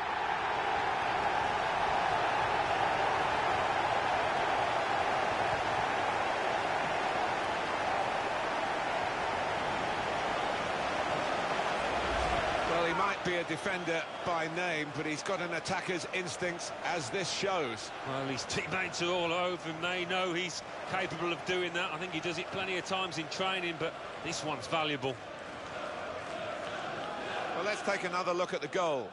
[SPEAKER 3] Well, he might be a defender by name, but he's got an attacker's instincts, as this shows.
[SPEAKER 4] Well, his teammates are all over him. They know he's capable of doing that. I think he does it plenty of times in training, but this one's valuable.
[SPEAKER 3] Well, let's take another look at the goal.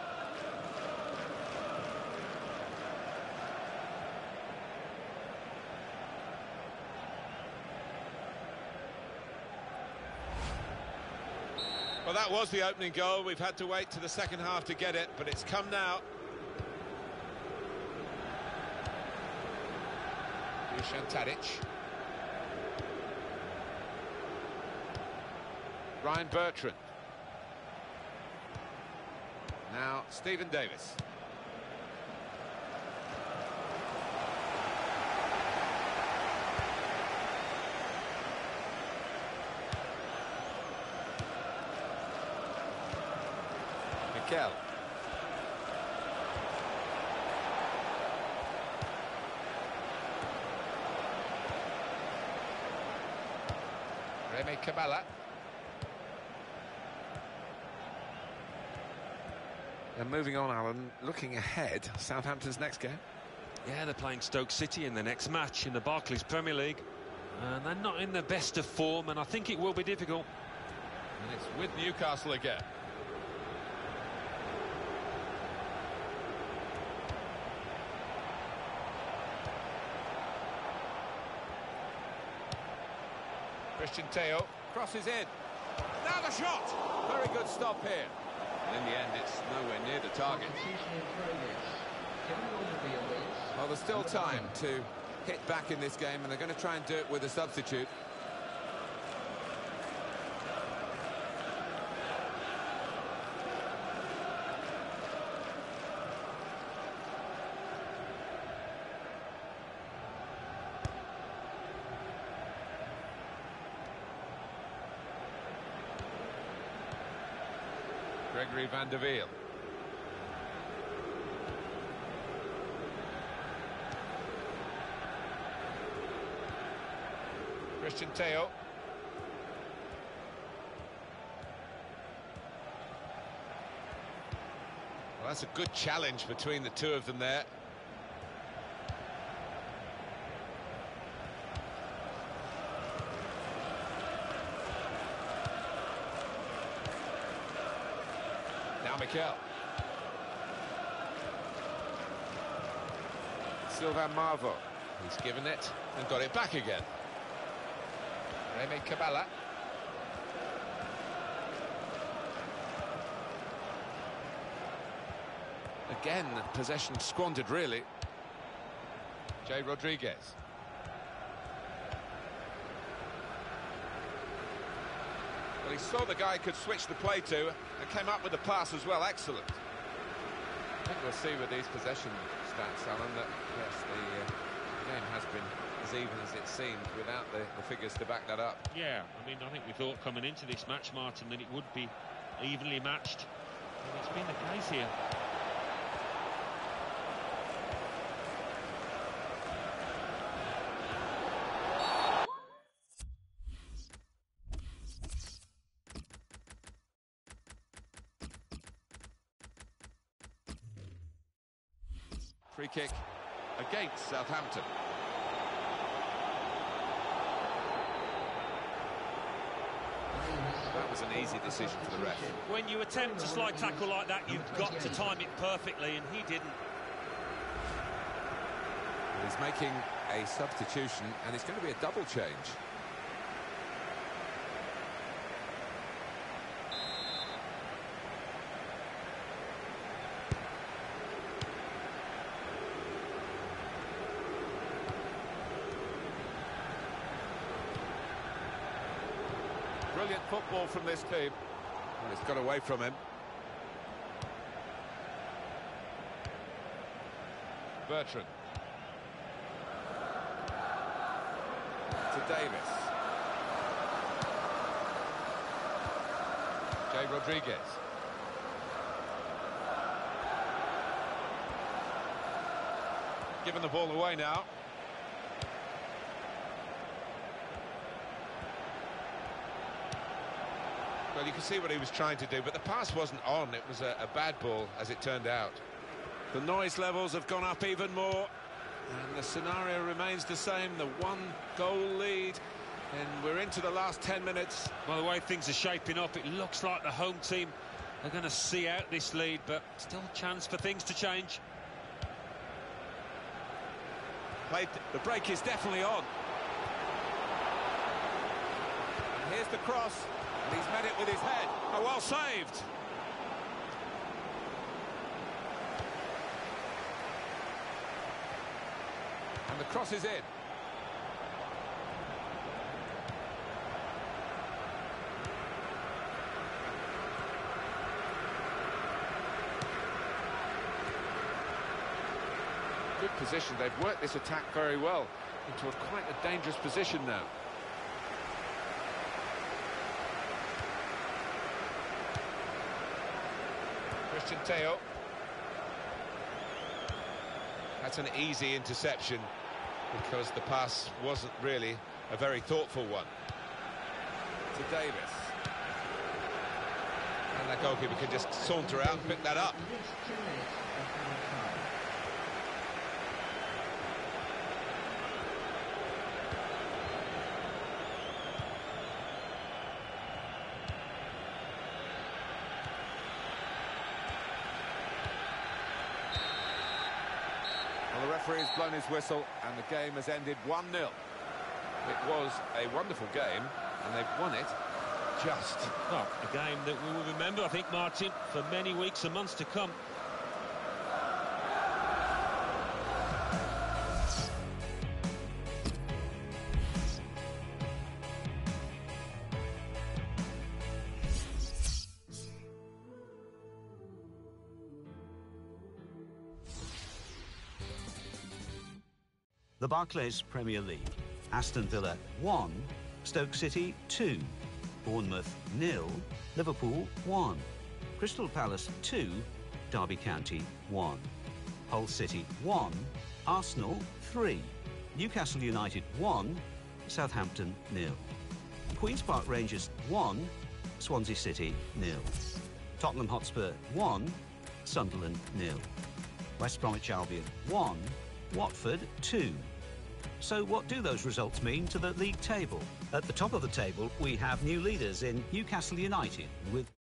[SPEAKER 3] Well, that was the opening goal. We've had to wait to the second half to get it, but it's come now. Dusan Tadic. Ryan Bertrand. Now, Stephen Davis.
[SPEAKER 7] Mikel. Remy Cabala. And moving on, Alan, looking ahead, Southampton's next game.
[SPEAKER 4] Yeah, they're playing Stoke City in the next match in the Barclays Premier League. And they're not in the best of form, and I think it will be difficult.
[SPEAKER 3] And it's with Newcastle again. Christian Teo crosses in. Now the shot! Very good stop here. And in the end, it's nowhere near the target. Well, there's still time to hit back in this game, and they're going to try and do it with a substitute. Gregory van der Wiel. Christian Teo. Well, that's a good challenge between the two of them there. Now Mikel. Sylvain Marvo. He's given it and got it back again. Remy Cabala. Again, possession squandered, really. Jay Rodriguez. Well, he saw the guy could switch the play to and came up with the pass as well. Excellent. I think we'll see with these possession stats, Alan, that yes, the game has been as even as it seemed without the figures to back that up.
[SPEAKER 4] Yeah, I mean, I think we thought coming into this match, Martin, that it would be evenly matched. And it's been the case here.
[SPEAKER 3] Free kick against Southampton. That was an easy decision for the ref.
[SPEAKER 4] When you attempt a slide tackle like that, you've got to time it perfectly, and he didn't.
[SPEAKER 3] He's making a substitution, and it's going to be a double change. Brilliant football from this team. Well, it's got away from him. Bertrand. To Davis. Jay Rodriguez. Giving the ball away now. Well, you can see what he was trying to do, but the pass wasn't on. It was a bad ball, as it turned out. The noise levels have gone up even more, and the scenario remains the same. The one-goal lead, and we're into the last 10 minutes.
[SPEAKER 4] Well, the way things are shaping up, it looks like the home team are going to see out this lead, but still a chance for things to change.
[SPEAKER 3] The break is definitely on. And here's the cross. And he's met it with his head. Oh, well saved. And the cross is in. Good position. They've worked this attack very well into quite a dangerous position now.
[SPEAKER 7] Christian Teo. That's an easy interception because the pass wasn't really a very thoughtful one. To Davis. And that goalkeeper can just saunter out and pick that up.
[SPEAKER 3] Well, the referee has blown his whistle and the game has ended 1-0. It was a wonderful game and they've won it just.
[SPEAKER 4] Well, a game that we will remember, I think, Martin, for many weeks and months to come.
[SPEAKER 8] The Barclays Premier League. Aston Villa 1, Stoke City 2, Bournemouth 0, Liverpool 1, Crystal Palace 2, Derby County 1, Hull City 1, Arsenal 3, Newcastle United 1, Southampton 0, Queen's Park Rangers 1, Swansea City 0, Tottenham Hotspur 1, Sunderland 0, West Bromwich Albion 1, Watford 2. So what do those results mean to the league table? At the top of the table, we have new leaders in Newcastle United with